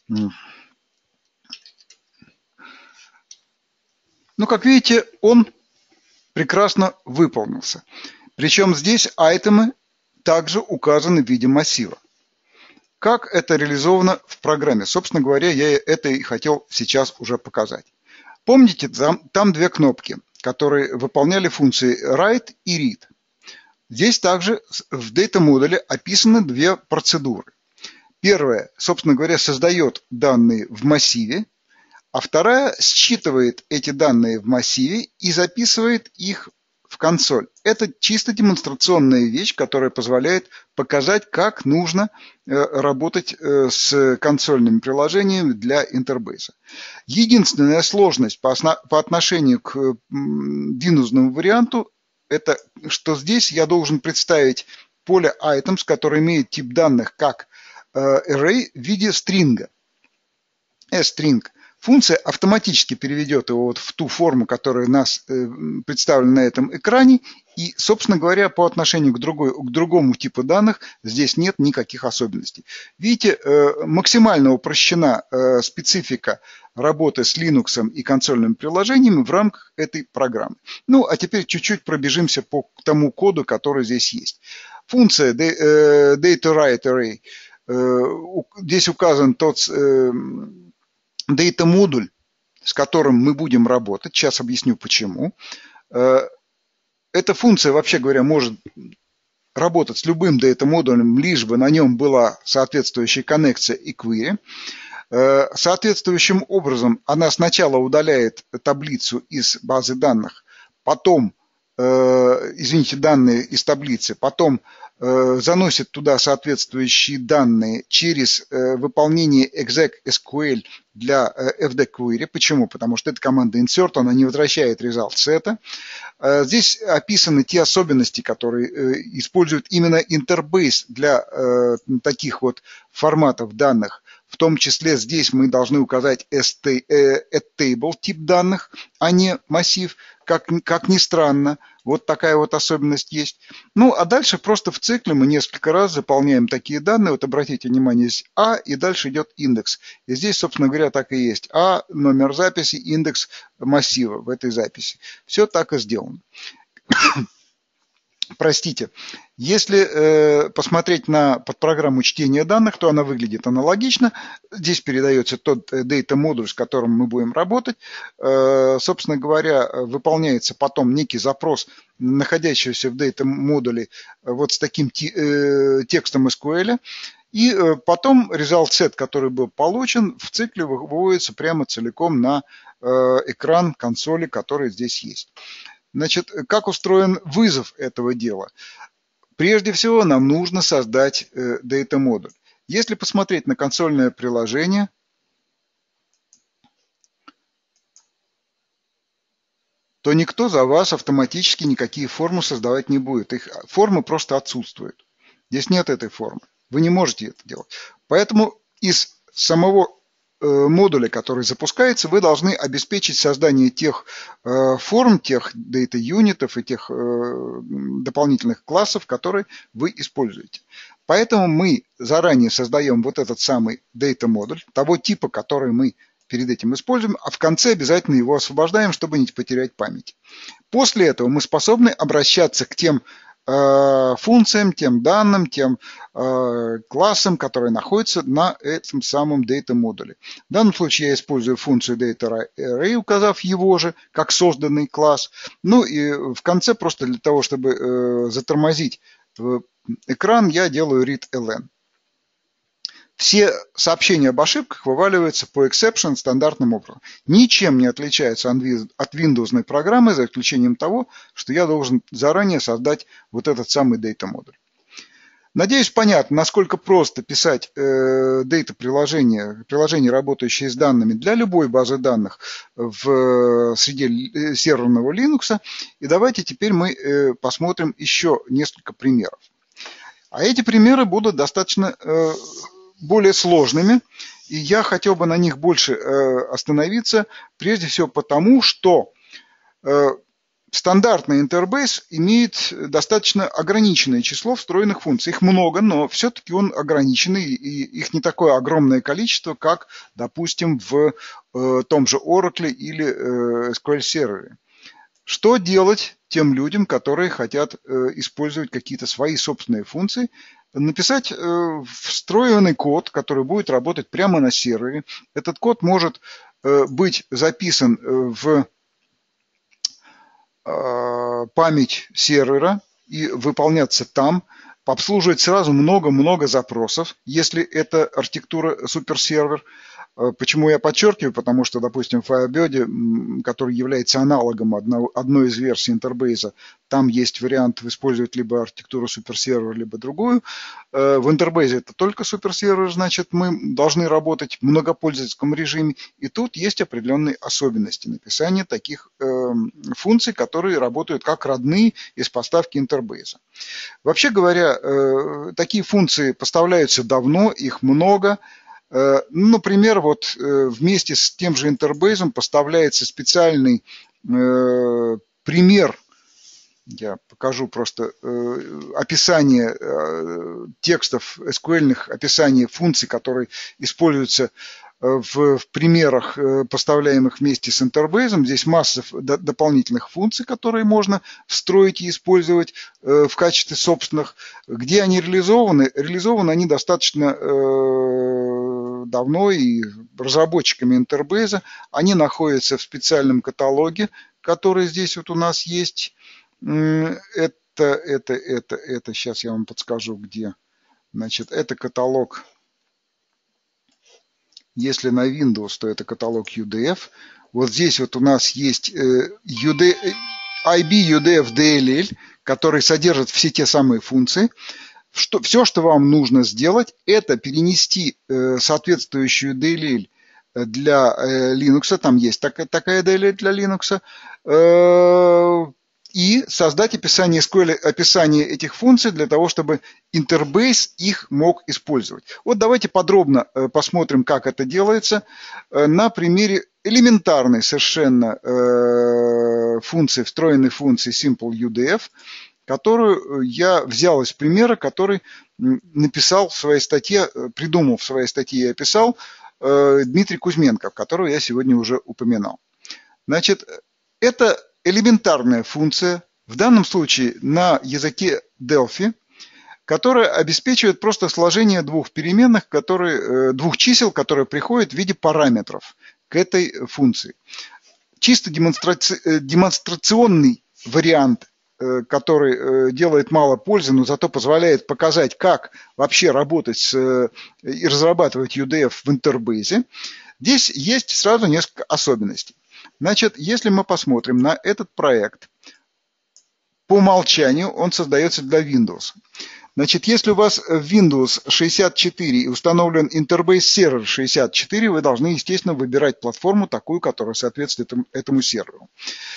Ну, как видите, он прекрасно выполнился. Причем здесь айтемы также указаны в виде массива. Как это реализовано в программе? Собственно говоря, я это и хотел сейчас уже показать. Помните, там, там две кнопки, которые выполняли функции write и read. Здесь также в Data модуле описаны две процедуры. Первая, собственно говоря, создает данные в массиве, а вторая считывает эти данные в массиве и записывает их в консоль. Это чисто демонстрационная вещь, которая позволяет показать, как нужно работать с консольными приложениями для интербейса. Единственная сложность по, по отношению к виндовсному варианту, это что здесь я должен представить поле items, которое имеет тип данных как array в виде стринга. string. Функция автоматически переведет его вот в ту форму, которая у нас э, представлена на этом экране. И, собственно говоря, по отношению к, другой, к другому типу данных здесь нет никаких особенностей. Видите, э, максимально упрощена э, специфика работы с Linux и консольными приложениями в рамках этой программы. Ну, а теперь чуть-чуть пробежимся по тому коду, который здесь есть. Функция э, DataWriteArray. Э, здесь указан тот... Э, Data модуль, с которым мы будем работать, сейчас объясню почему. Эта функция, вообще говоря, может работать с любым Data модулем, лишь бы на нем была соответствующая коннекция и query. Соответствующим образом она сначала удаляет таблицу из базы данных, потом, извините, данные из таблицы, потом заносит туда соответствующие данные через выполнение exec.sql для эф ди query. Почему? Потому что это команда insert, она не возвращает result set. Здесь описаны те особенности, которые используют именно интербейс для таких вот форматов данных. В том числе здесь мы должны указать table тип данных, а не массив, как, как ни странно. Вот такая вот особенность есть. Ну, а дальше просто в цикле мы несколько раз заполняем такие данные. Вот обратите внимание, здесь А, и дальше идет индекс. И здесь, собственно говоря, так и есть. А, номер записи, индекс массива в этой записи. Все так и сделано. Простите, если э, посмотреть на подпрограмму чтения данных, то она выглядит аналогично. Здесь передается тот Data модуль, с которым мы будем работать. Э, собственно говоря, выполняется потом некий запрос, находящийся в Data модуле вот с таким э, текстом эс ку эль. И э, потом result set, который был получен, в цикле выводится прямо целиком на э, экран консоли, который здесь есть. Значит, как устроен вызов этого дела? Прежде всего, нам нужно создать э, Data модуль. Если посмотреть на консольное приложение, то никто за вас автоматически никакие формы создавать не будет. Их формы просто отсутствуют. Здесь нет этой формы. Вы не можете это делать. Поэтому из самого модуля, который запускается, вы должны обеспечить создание тех э, форм, тех data юнитов и тех э, дополнительных классов, которые вы используете. Поэтому мы заранее создаем вот этот самый data модуль, того типа, который мы перед этим используем, а в конце обязательно его освобождаем, чтобы не потерять память. После этого мы способны обращаться к тем э, функциям, тем данным, тем э, классам, которые находятся на этом самом data модуле. В данном случае я использую функцию data_array, указав его же как созданный класс. Ну и в конце просто для того, чтобы э, затормозить экран, я делаю readln. Все сообщения об ошибках вываливаются по exception стандартным образом. Ничем не отличаются от Windows программы, за исключением того, что я должен заранее создать вот этот самый data модуль. Надеюсь, понятно, насколько просто писать э, data приложение, приложение, работающее с данными для любой базы данных в среде серверного Linux. И давайте теперь мы э, посмотрим еще несколько примеров. А эти примеры будут достаточно э, более сложными, и я хотел бы на них больше э, остановиться, прежде всего потому, что э, стандартный Interbase имеет достаточно ограниченное число встроенных функций. Их много, но все-таки он ограниченный, и их не такое огромное количество, как, допустим, в э, том же Oracle или э, эс ку эль-сервере. Что делать тем людям, которые хотят э, использовать какие-то свои собственные функции? Написать э, встроенный код, который будет работать прямо на сервере. Этот код может э, быть записан в э, память сервера и выполняться там, обслуживать сразу много-много запросов, если это архитектура суперсервер. Почему я подчеркиваю? Потому что, допустим, в Firebird, который является аналогом одной из версий Interbase, там есть вариант использовать либо архитектуру суперсервер, либо другую. В Interbase это только суперсервер, значит, мы должны работать в многопользовательском режиме. И тут есть определенные особенности написания таких функций, которые работают как родные из поставки Interbase. Вообще говоря, такие функции поставляются давно, их много. Например, вот вместе с тем же Interbase поставляется специальный э, пример, я покажу просто э, описание э, текстов эс ку эль-ных, описание функций, которые используются в, в примерах, поставляемых вместе с Interbase. Здесь масса дополнительных функций, которые можно встроить и использовать в качестве собственных. Где они реализованы? Реализованы они достаточно давно и разработчиками Interbase. Они находятся в специальном каталоге, который здесь вот у нас есть. Это, это, это, это, сейчас я вам подскажу, где. Значит, это каталог. Если на Windows, то это каталог ю ди эф. Вот здесь вот у нас есть ю ди, ай би ю ди эф ди эл эл, который содержит все те самые функции. Что, все, что вам нужно сделать, это перенести соответствующую ди эл эл для Linux. Там есть такая, такая ди эл эл для Linux. И создать описание, описание этих функций для того, чтобы Interbase их мог использовать. Вот давайте подробно посмотрим, как это делается на примере элементарной совершенно функции, встроенной функции SimpleUDF, которую я взял из примера, который написал в своей статье, придумал в своей статье и описал Дмитрий Кузьменко, которого я сегодня уже упоминал. Значит, это элементарная функция, в данном случае на языке Delphi, которая обеспечивает просто сложение двух переменных, которые, двух чисел, которые приходят в виде параметров к этой функции. Чисто демонстраци... демонстрационный вариант, который делает мало пользы, но зато позволяет показать, как вообще работать с... и разрабатывать ю ди эф в Interbase. Здесь есть сразу несколько особенностей. Значит, если мы посмотрим на этот проект, по умолчанию он создается для Windows. Значит, если у вас в Windows шестьдесят четыре и установлен Interbase Server шестьдесят четыре, вы должны, естественно, выбирать платформу такую, которая соответствует этому, этому серверу.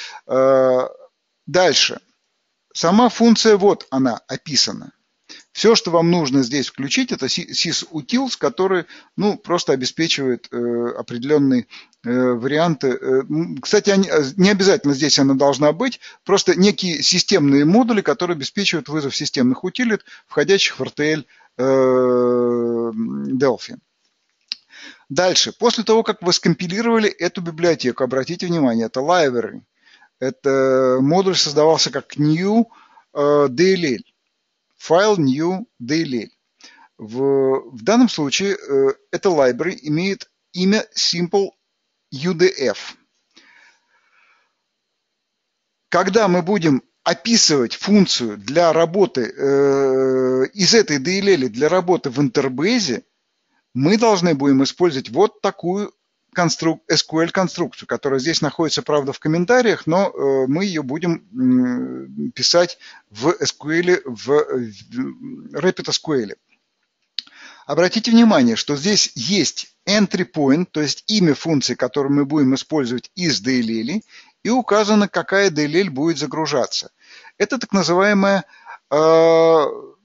Дальше. Сама функция, вот она описана. Все, что вам нужно здесь включить, это sysutils, который, ну, просто обеспечивает э, определенные э, варианты. Э, кстати, они, не обязательно здесь она должна быть, просто некие системные модули, которые обеспечивают вызов системных утилит, входящих в эр ти эл э, Delphi. Дальше, после того, как вы скомпилировали эту библиотеку, обратите внимание, это library, это модуль создавался как new uh, D L L, файл new D L L. В, в данном случае uh, эта library имеет имя simple U D F. Когда мы будем описывать функцию для работы э, из этой ди эл эл для работы в интербейзе, мы должны будем использовать вот такую конструк... эс ку эль-конструкцию, которая здесь находится, правда, в комментариях, но э, мы ее будем э, писать в эс ку эль, в, в RapidSQL. Обратите внимание, что здесь есть entry point, то есть имя функции, которую мы будем использовать из ди эл эл, и указано, какая ди эл эл будет загружаться. Это так называемое э,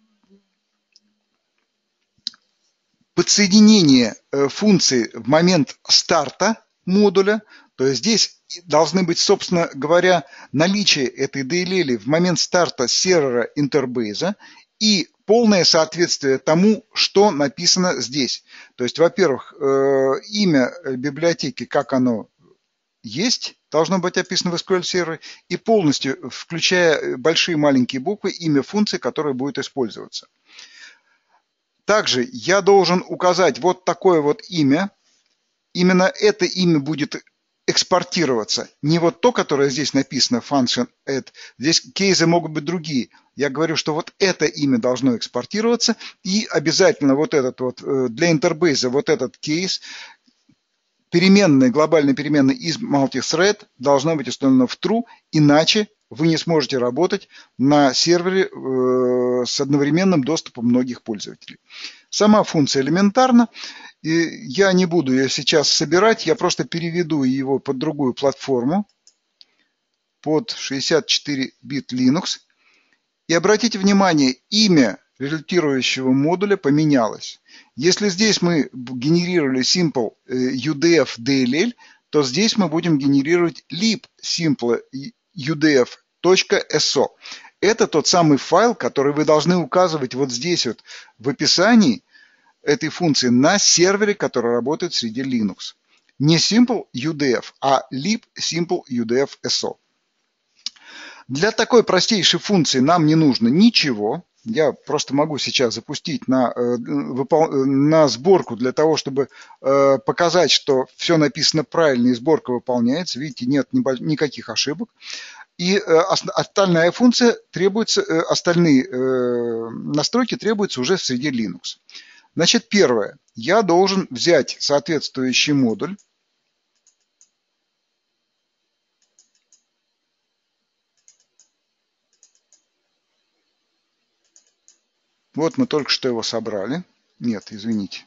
подсоединение э, функции в момент старта модуля. То есть здесь должны быть, собственно говоря, наличие этой ди эл эл в момент старта сервера интербейза и полное соответствие тому, что написано здесь. То есть, во-первых, э, имя библиотеки, как оно есть, должно быть описано в эс ку эль-сервере, и полностью, включая большие и маленькие буквы, имя функции, которая будет использоваться. Также я должен указать вот такое вот имя. Именно это имя будет экспортироваться. Не вот то, которое здесь написано, function add. Здесь кейсы могут быть другие. Я говорю, что вот это имя должно экспортироваться, и обязательно вот этот вот, для интербейза вот этот кейс, переменная, глобальная переменная из multithread должна быть установлена в true, иначе вы не сможете работать на сервере э, с одновременным доступом многих пользователей. Сама функция элементарна. И я не буду ее сейчас собирать, я просто переведу его под другую платформу, под шестьдесят четыре бит Linux. И обратите внимание, имя результирующего модуля поменялось. Если здесь мы генерировали simple ю ди эф ди эл эл, то здесь мы будем генерировать lib simple ю ди эф точка эс о. Это тот самый файл, который вы должны указывать вот здесь вот в описании этой функции на сервере, который работает среди Linux. Не simple ю ди эф, а lib simple ю ди эф эс о. Для такой простейшей функции нам не нужно ничего. Я просто могу сейчас запустить на, на сборку для того, чтобы показать, что все написано правильно и сборка выполняется. Видите, нет никаких ошибок. И остальная функция требуется, остальные настройки требуются уже в среде Linux. Значит, первое. Я должен взять соответствующий модуль. Вот мы только что его собрали. Нет, извините.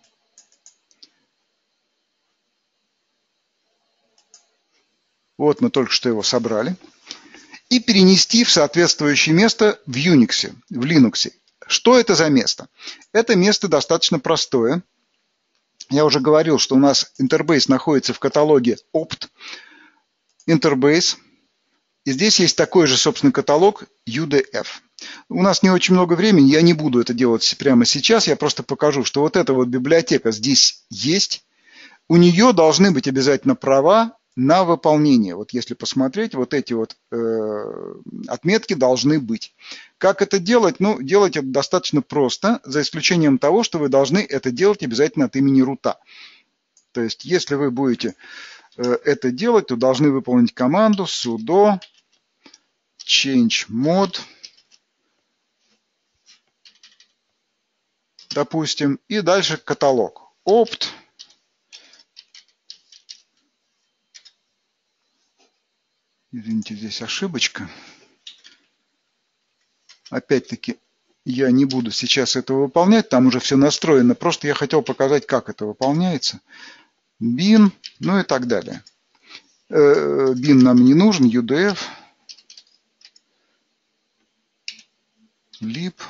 Вот мы только что его собрали. И перенести в соответствующее место в Unix, в Linux. Что это за место? Это место достаточно простое. Я уже говорил, что у нас интербейс находится в каталоге opt интербейс. И здесь есть такой же, собственно, каталог ю ди эф. У нас не очень много времени, я не буду это делать прямо сейчас. Я просто покажу, что вот эта вот библиотека здесь есть. У нее должны быть обязательно права на выполнение. Вот если посмотреть, вот эти вот э, отметки должны быть. Как это делать? Ну, делать это достаточно просто, за исключением того, что вы должны это делать обязательно от имени рута. То есть, если вы будете э, это делать, то должны выполнить команду sudo change mod, допустим, и дальше каталог opt. Извините, здесь ошибочка. Опять-таки, я не буду сейчас этого выполнять, там уже все настроено. Просто я хотел показать, как это выполняется. bin, ну и так далее. bin нам не нужен, ю ди эф, lib.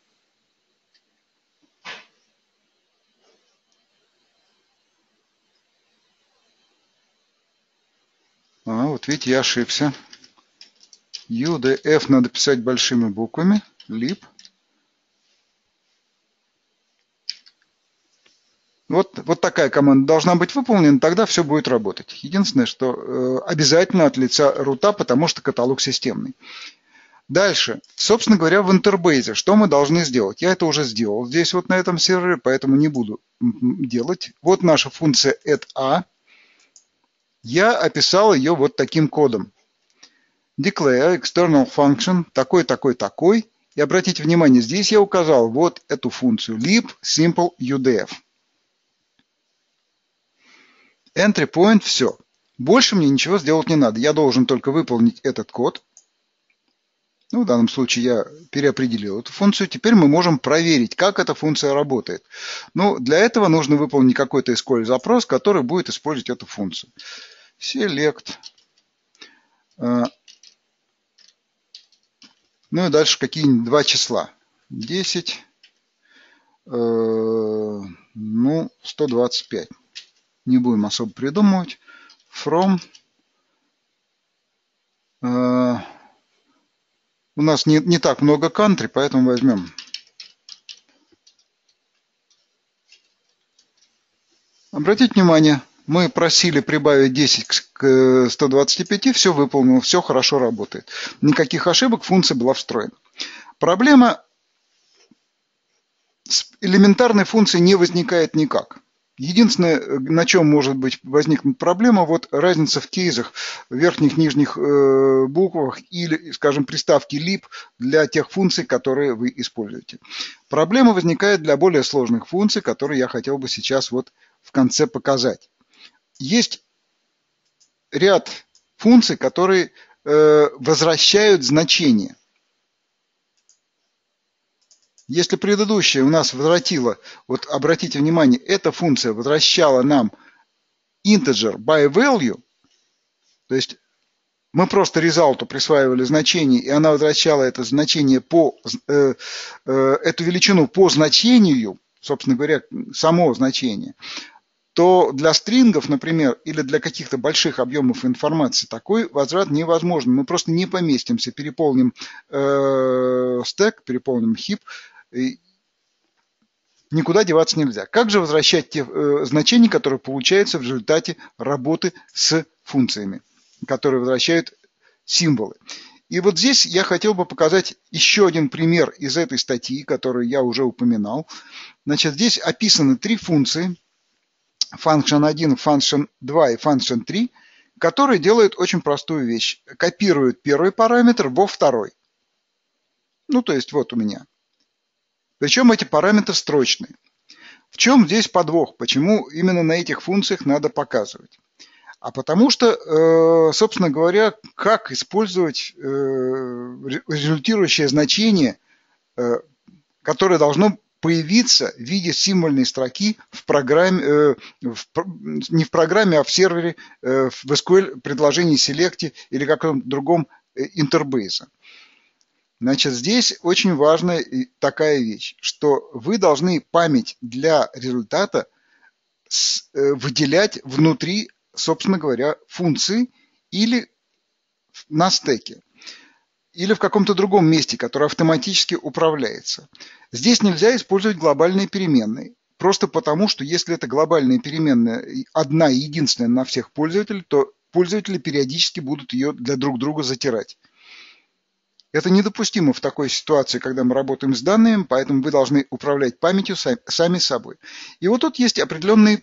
А, вот видите, я ошибся. ю ди эф надо писать большими буквами. Lib. Вот, вот такая такая команда должна быть выполнена, тогда все будет работать. Единственное, что э, обязательно от лица рута, потому что каталог системный. Дальше, собственно говоря, в интербейзе, что мы должны сделать? Я это уже сделал здесь вот на этом сервере, поэтому не буду делать. Вот наша функция addA. Я описал ее вот таким кодом. Declare external function такой, такой, такой. И обратите внимание, здесь я указал вот эту функцию lib simple udf. Entry point, все. Больше мне ничего сделать не надо. Я должен только выполнить этот код. Ну, в данном случае я переопределил эту функцию. Теперь мы можем проверить, как эта функция работает. Ну, для этого нужно выполнить какой-то эс ку эль-запрос, который будет использовать эту функцию. Select. Ну и дальше какие-нибудь два числа. десять. Ну, сто двадцать пять. Не будем особо придумывать. From. У нас не, не так много country, поэтому возьмем. Обратите внимание, мы просили прибавить десять к ста двадцати пяти, все выполнено, все хорошо работает. Никаких ошибок, функция была встроена. Проблема с элементарной функцией не возникает никак. Единственное, на чем может быть возникнуть проблема, вот разница в кейсах, верхних, нижних э, буквах или, скажем, приставки lib для тех функций, которые вы используете. Проблема возникает для более сложных функций, которые я хотел бы сейчас вот в конце показать. Есть ряд функций, которые э, возвращают значение. Если предыдущая у нас возвратила, вот обратите внимание, эта функция возвращала нам integer by value, то есть мы просто result присваивали значение, и она возвращала это значение по, э, э, эту величину по значению, собственно говоря, само значение, то для стрингов, например, или для каких-то больших объемов информации такой возврат невозможен. Мы просто не поместимся, переполним э, стек, переполним хип, и никуда деваться нельзя. Как же возвращать те э, значения, которые получаются в результате работы с функциями, которые возвращают символы? И вот здесь я хотел бы показать еще один пример из этой статьи, которую я уже упоминал. Значит, здесь описаны три функции, function один, function два и function три, которые делают очень простую вещь. Копируют первый параметр во второй. Ну, то есть вот у меня. Причем эти параметры строчные. В чем здесь подвох? Почему именно на этих функциях надо показывать? А потому что, собственно говоря, как использовать результирующее значение, которое должно появиться в виде символьной строки в программе, не в программе, а в сервере, в эс ку эль предложении Select или каком-то другом интербейсе. Значит, здесь очень важная такая вещь, что вы должны память для результата выделять внутри, собственно говоря, функции или на стеке, или в каком-то другом месте, которое автоматически управляется. Здесь нельзя использовать глобальные переменные, просто потому, что если это глобальная переменная одна и единственная на всех пользователей, то пользователи периодически будут ее для друг друга затирать. Это недопустимо в такой ситуации, когда мы работаем с данными, поэтому вы должны управлять памятью сами собой. И вот тут есть определенные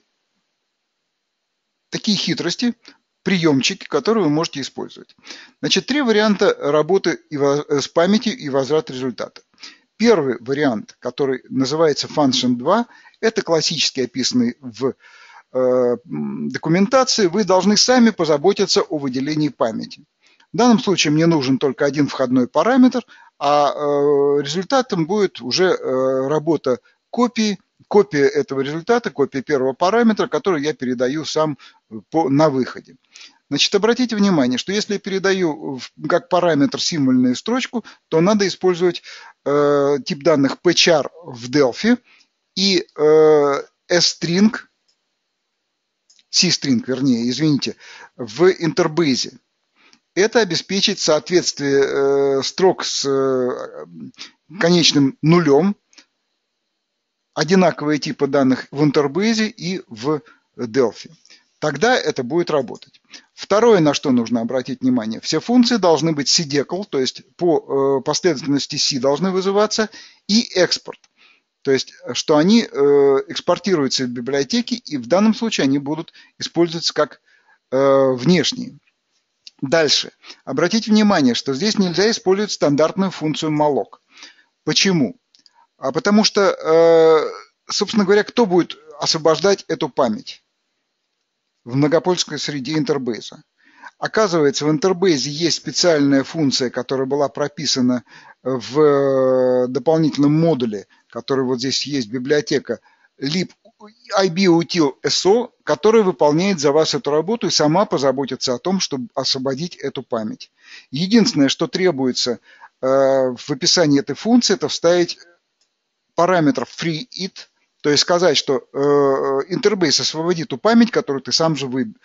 такие хитрости, приемчики, которые вы можете использовать. Значит, три варианта работы с памятью и возврат результата. Первый вариант, который называется function два, это классически описанный в э, документации. Вы должны сами позаботиться о выделении памяти. В данном случае мне нужен только один входной параметр, а э, результатом будет уже э, работа копии, копия этого результата, копия первого параметра, который я передаю сам по, на выходе. Значит, обратите внимание, что если я передаю как параметр символьную строчку, то надо использовать э, тип данных pchar в Delphi и э, string, C-string, вернее, извините, в интербейзе. Это обеспечит соответствие э, строк с э, конечным нулем одинаковые типы данных в Interbase и в Delphi. Тогда это будет работать. Второе, на что нужно обратить внимание. Все функции должны быть си-декл, то есть по последовательности C должны вызываться, и экспорт. То есть, что они экспортируются в библиотеки, и в данном случае они будут использоваться как внешние. Дальше. Обратите внимание, что здесь нельзя использовать стандартную функцию malloc. Почему? А потому что, собственно говоря, кто будет освобождать эту память в многопольской среде Interbase? Оказывается, в Interbase есть специальная функция, которая была прописана в дополнительном модуле, который вот здесь есть, библиотека lib ibutil.so, которая выполняет за вас эту работу и сама позаботится о том, чтобы освободить эту память. Единственное, что требуется в описании этой функции, это вставить параметр freeIt, то есть сказать, что Interbase освободит ту память, которую ты сам же вы,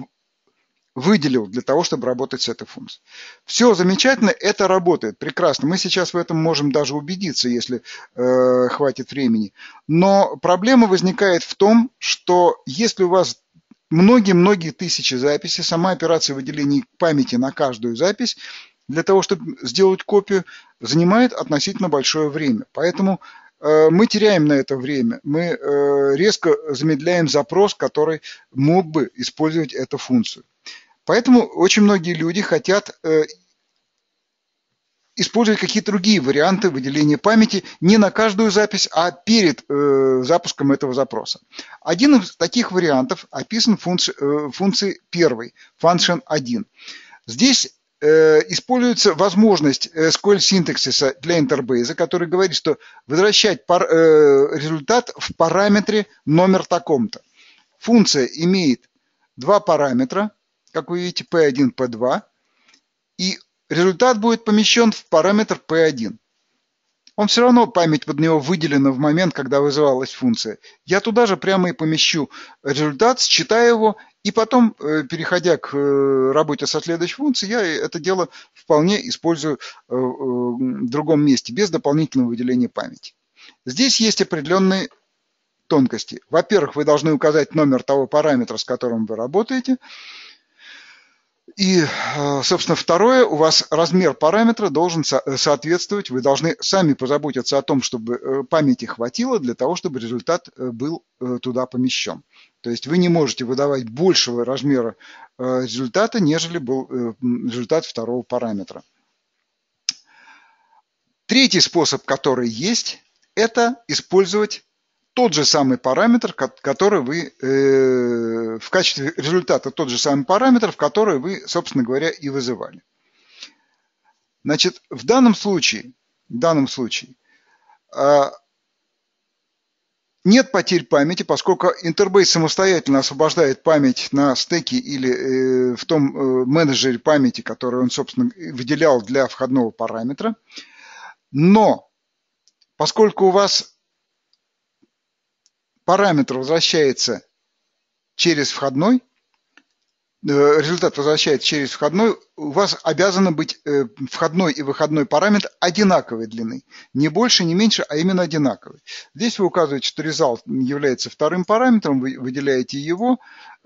выделил для того, чтобы работать с этой функцией. Все замечательно, это работает, прекрасно. Мы сейчас в этом можем даже убедиться, если э, хватит времени. Но проблема возникает в том, что если у вас многие-многие тысячи записей, сама операция выделения памяти на каждую запись, для того, чтобы сделать копию, занимает относительно большое время. Поэтому э, мы теряем на это время. Мы э, резко замедляем запрос, который мог бы использовать эту функцию. Поэтому очень многие люди хотят э, использовать какие-то другие варианты выделения памяти не на каждую запись, а перед э, запуском этого запроса. Один из таких вариантов описан в функции, э, функции первой, function один. Здесь э, используется возможность эс ку эль-синтаксиса для Interbase, который говорит, что возвращать пар, э, результат в параметре номер таком-то. Функция имеет два параметра, как вы видите, пи один, пи два, и результат будет помещен в параметр пи один. Он все равно, память под него выделена в момент, когда вызывалась функция. Я туда же прямо и помещу результат, считаю его, и потом, переходя к работе со следующей функцией, я это дело вполне использую в другом месте, без дополнительного выделения памяти. Здесь есть определенные тонкости. Во-первых, вы должны указать номер того параметра, с которым вы работаете. И, собственно, второе, у вас размер параметра должен соответствовать, вы должны сами позаботиться о том, чтобы памяти хватило для того, чтобы результат был туда помещен. То есть вы не можете выдавать большего размера результата, нежели был результат второго параметра. Третий способ, который есть, это использовать тот же самый параметр, который вы э, в качестве результата, тот же самый параметр, в который вы, собственно говоря, и вызывали. Значит, в данном случае, в данном случае э, нет потерь памяти, поскольку Interbase самостоятельно освобождает память на стеке или э, в том э, менеджере памяти, который он, собственно, выделял для входного параметра. Но поскольку у вас параметр возвращается через входной, результат возвращается через входной, у вас обязаны быть входной и выходной параметр одинаковой длины. Не больше, не меньше, а именно одинаковый. Здесь вы указываете, что result является вторым параметром, вы выделяете его,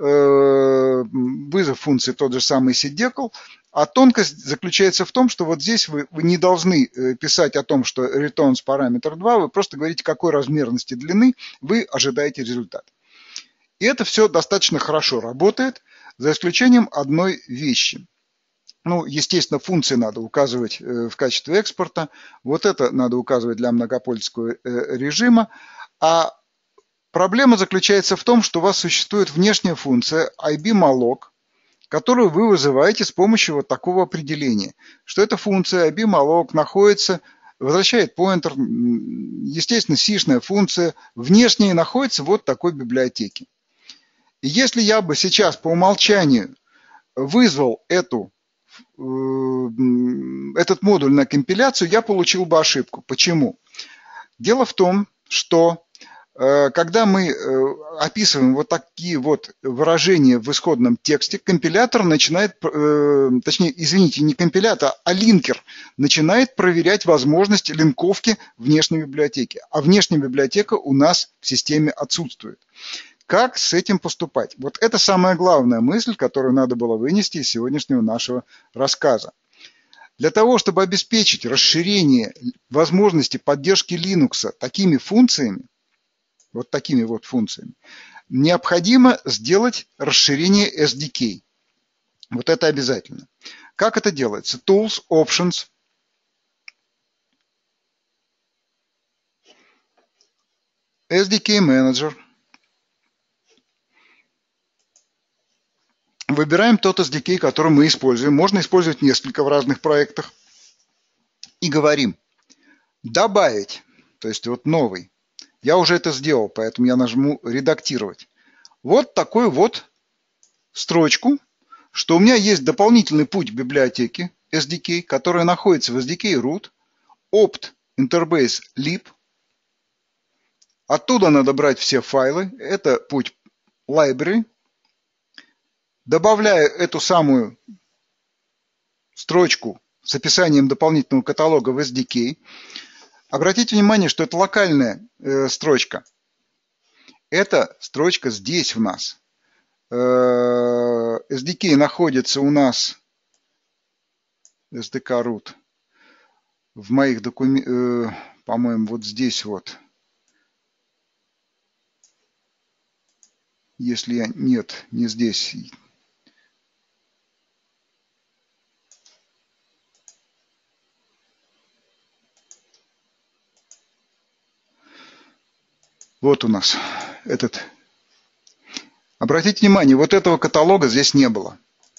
вызов функции тот же самый си-декл, а тонкость заключается в том, что вот здесь вы, вы не должны писать о том, что returns параметр два, вы просто говорите, какой размерности длины вы ожидаете результат. И это все достаточно хорошо работает, за исключением одной вещи. Ну, естественно, функции надо указывать в качестве экспорта, вот это надо указывать для многопольского режима, а проблема заключается в том, что у вас существует внешняя функция ibmalloc, которую вы вызываете с помощью вот такого определения, что эта функция ibmalloc находится, возвращает поинтер, естественно, сишная функция, внешне находится вот в такой библиотеке. И если я бы сейчас по умолчанию вызвал эту, этот модуль на компиляцию, я получил бы ошибку. Почему? Дело в том, что Когда мы описываем вот такие вот выражения в исходном тексте, компилятор начинает, точнее, извините, не компилятор, а линкер начинает проверять возможность линковки внешней библиотеки. А внешняя библиотека у нас в системе отсутствует. Как с этим поступать? Вот это самая главная мысль, которую надо было вынести из сегодняшнего нашего рассказа. Для того, чтобы обеспечить расширение возможности поддержки Linux такими функциями, вот такими вот функциями, необходимо сделать расширение эс ди кей. Вот это обязательно. Как это делается? Tools, Options. эс ди кей Manager. Выбираем тот эс ди кей, который мы используем. Можно использовать несколько в разных проектах. И говорим «Добавить», то есть вот новый. Я уже это сделал, поэтому я нажму «Редактировать». Вот такую вот строчку, что у меня есть дополнительный путь к библиотеке эс ди кей, которая находится в эс ди кей root, opt interface lib. Оттуда надо брать все файлы. Это путь library. Добавляю эту самую строчку с описанием дополнительного каталога в эс ди кей. Обратите внимание, что это локальная э, строчка. Это строчка здесь у нас. Э, эс ди кей находится у нас эс ди кей root в моих документах, э, по-моему, вот здесь вот. Если я... Нет, не здесь. Вот у нас этот. Обратите внимание, вот этого каталога здесь не было.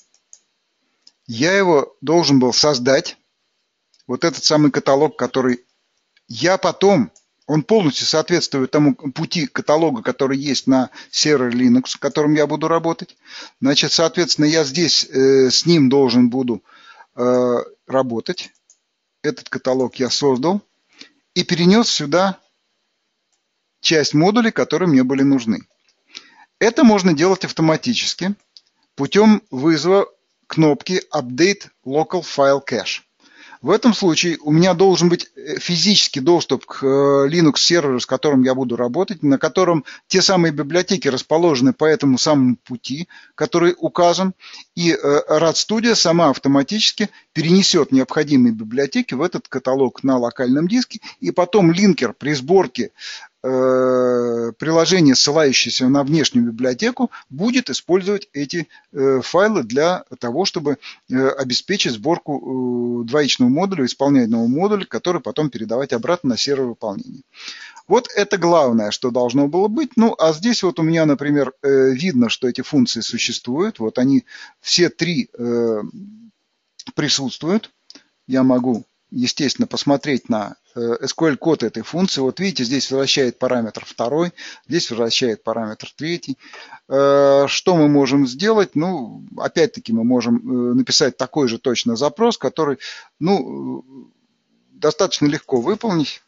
Я его должен был создать. Вот этот самый каталог, который я потом, он полностью соответствует тому пути каталога, который есть на сервере Linux, с которым я буду работать. Значит, соответственно, я здесь э, с ним должен буду э, работать. Этот каталог я создал и перенес сюда часть модулей, которые мне были нужны. Это можно делать автоматически путем вызова кнопки Update Local File Cache. В этом случае у меня должен быть физический доступ к Linux серверу, с которым я буду работать, на котором те самые библиотеки расположены по этому самому пути, который указан, и RAD-студия сама автоматически перенесет необходимые библиотеки в этот каталог на локальном диске, и потом линкер при сборке приложение, ссылающееся на внешнюю библиотеку, будет использовать эти файлы для того, чтобы обеспечить сборку двоичного модуля, исполнительного модуля, который потом передавать обратно на сервер выполнения. Вот это главное, что должно было быть. Ну, а здесь вот у меня, например, видно, что эти функции существуют. Вот они все три присутствуют. Я могу, естественно, посмотреть на эс ку эль-код этой функции. Вот видите, здесь возвращает параметр второй, здесь возвращает параметр третий. Что мы можем сделать? Ну, опять-таки мы можем написать такой же точно запрос, который, ну, достаточно легко выполнить.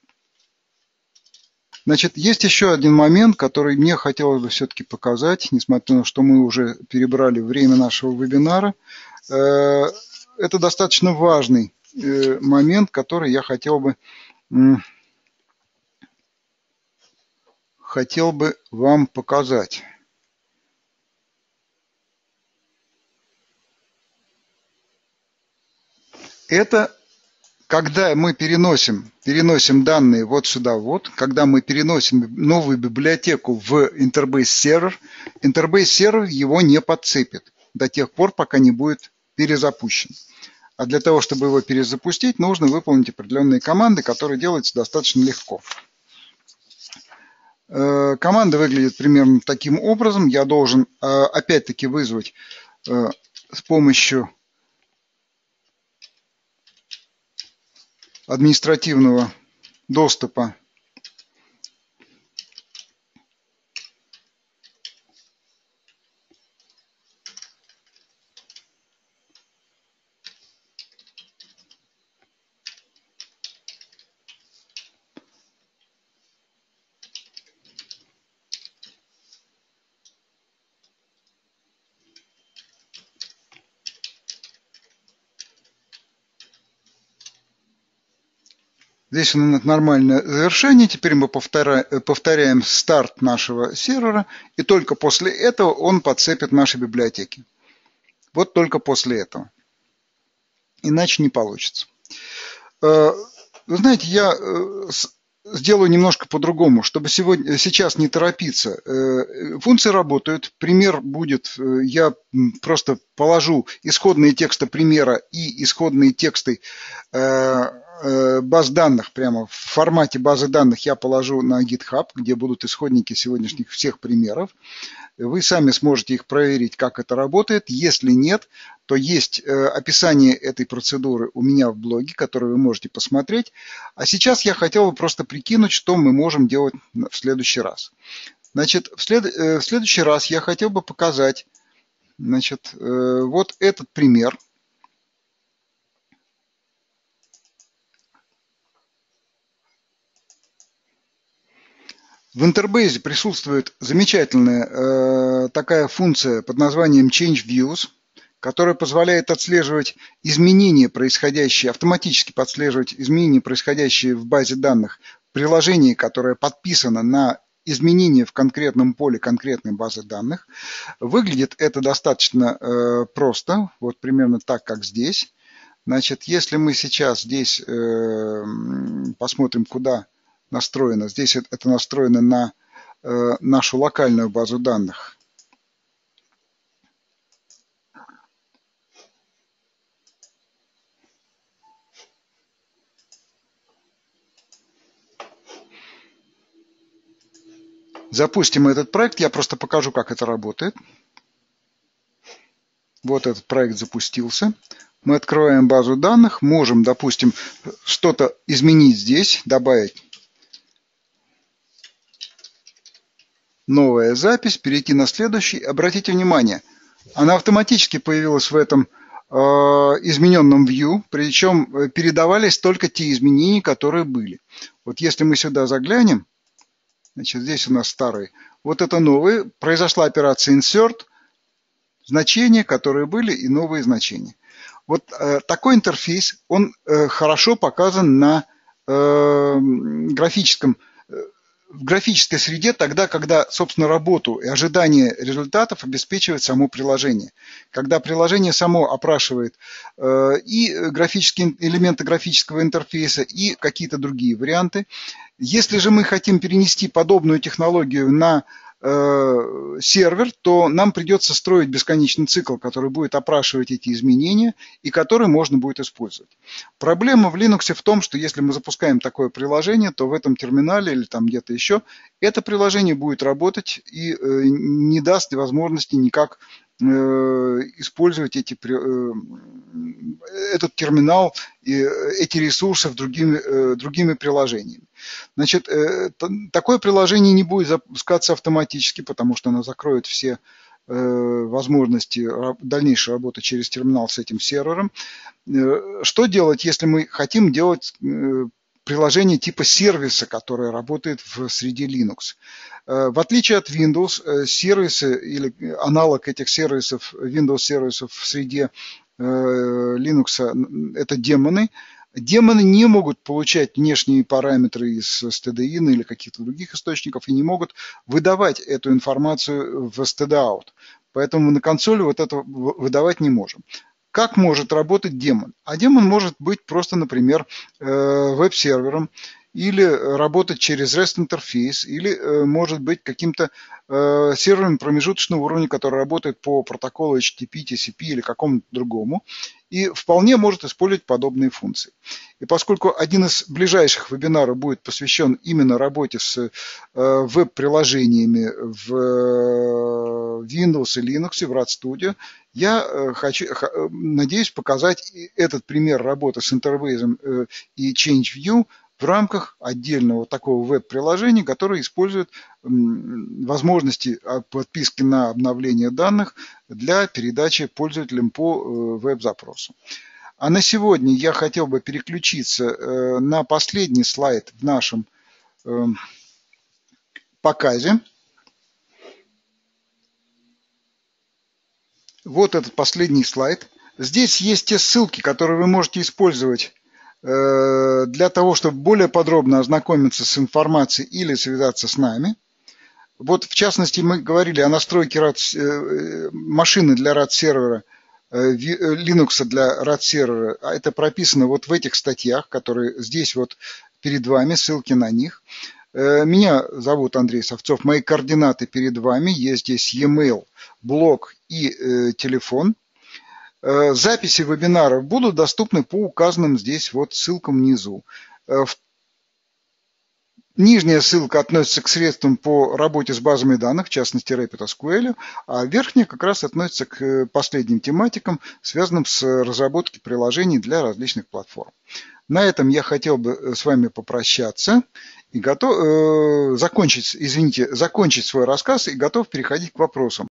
Значит, есть еще один момент, который мне хотелось бы все-таки показать, несмотря на то, что мы уже перебрали время нашего вебинара. Это достаточно важный момент, который я хотел бы, хотел бы вам показать. Это когда мы переносим, переносим данные вот сюда вот, когда мы переносим новую библиотеку в Interbase сервер, Interbase сервер его не подцепит до тех пор, пока не будет перезапущен. А для того, чтобы его перезапустить, нужно выполнить определенные команды, которые делаются достаточно легко. Команда выглядит примерно таким образом. Я должен опять-таки вызвать с помощью административного доступа Здесь у нас нормальное завершение. Теперь мы повторяем, повторяем старт нашего сервера, и только после этого он подцепит наши библиотеки. Вот только после этого. Иначе не получится. Вы знаете, я сделаю немножко по-другому, чтобы сегодня, сейчас не торопиться. Функции работают, пример будет, я просто положу исходные тексты примера и исходные тексты баз данных, прямо в формате базы данных я положу на GitHub, где будут исходники сегодняшних всех примеров. Вы сами сможете их проверить, как это работает. Если нет, то есть описание этой процедуры у меня в блоге, который вы можете посмотреть. А сейчас я хотел бы просто прикинуть, что мы можем делать в следующий раз. Значит, в, след... в следующий раз я хотел бы показать, значит, вот этот пример. В Интербейзе присутствует замечательная э, такая функция под названием Change Views, которая позволяет отслеживать изменения, происходящие, автоматически подслеживать изменения, происходящие в базе данных в приложении, которое подписано на изменения в конкретном поле конкретной базы данных. Выглядит это достаточно э, просто, вот примерно так, как здесь. Значит, если мы сейчас здесь э, посмотрим, куда настроено. Здесь это настроено на э, нашу локальную базу данных. Запустим этот проект. Я просто покажу, как это работает. Вот этот проект запустился. Мы открываем базу данных. Можем, допустим, что-то изменить здесь, добавить новая запись, перейти на следующий. Обратите внимание, она автоматически появилась в этом э, измененном view, причем передавались только те изменения, которые были. Вот если мы сюда заглянем, значит, здесь у нас старые, вот это новые, произошла операция insert, значения, которые были, и новые значения. Вот э, такой интерфейс, он э, хорошо показан на э, графическом в графической среде тогда, когда, собственно, работу и ожидание результатов обеспечивает само приложение. Когда приложение само опрашивает э, и графические элементы графического интерфейса, и какие-то другие варианты. Если же мы хотим перенести подобную технологию на э, сервер, то нам придется строить бесконечный цикл, который будет опрашивать эти изменения и который можно будет использовать. Проблема в Linux в том, что если мы запускаем такое приложение, то в этом терминале или там где-то еще это приложение будет работать и э, не даст возможности никак э, использовать эти, э, этот терминал и эти ресурсы в другими, э, другими приложениями. Значит, э, такое приложение не будет запускаться автоматически, потому что оно закроет все возможности дальнейшей работы через терминал с этим сервером. Что делать, если мы хотим делать приложение типа сервиса, которое работает в среде Linux? В отличие от Windows, сервисы или аналог этих сервисов, Windows сервисов в среде Linux – это демоны. Демоны не могут получать внешние параметры из stdin или каких-то других источников и не могут выдавать эту информацию в stdout. Поэтому на консоли вот это выдавать не можем. Как может работать демон? А демон может быть просто, например, веб-сервером, или работать через REST интерфейс, или может быть каким-то сервером промежуточного уровня, который работает по протоколу эйч ти ти пи, ти си пи или какому-то другому, и вполне может использовать подобные функции. И поскольку один из ближайших вебинаров будет посвящен именно работе с веб-приложениями в Windows и Linux, в RadStudio, я хочу, надеюсь показать этот пример работы с интерфейсом и ChangeView в рамках отдельного такого веб-приложения, которое использует возможности подписки на обновление данных для передачи пользователям по веб-запросу. А на сегодня я хотел бы переключиться на последний слайд в нашем показе. Вот этот последний слайд. Здесь есть те ссылки, которые вы можете использовать для того, чтобы более подробно ознакомиться с информацией или связаться с нами. Вот в частности мы говорили о настройке рад, машины для рад-сервера, Linux для рад-сервера. А это прописано вот в этих статьях, которые здесь вот перед вами, ссылки на них. Меня зовут Андрей Савцов, мои координаты перед вами, есть здесь e-mail, блог и э, телефон. Э, записи вебинаров будут доступны по указанным здесь вот ссылкам внизу. Э, нижняя ссылка относится к средствам по работе с базами данных, в частности RapidSQL, а верхняя как раз относится к последним тематикам, связанным с разработкой приложений для различных платформ. На этом я хотел бы с вами попрощаться и готов э, закончить, извините, закончить свой рассказ и готов переходить к вопросам.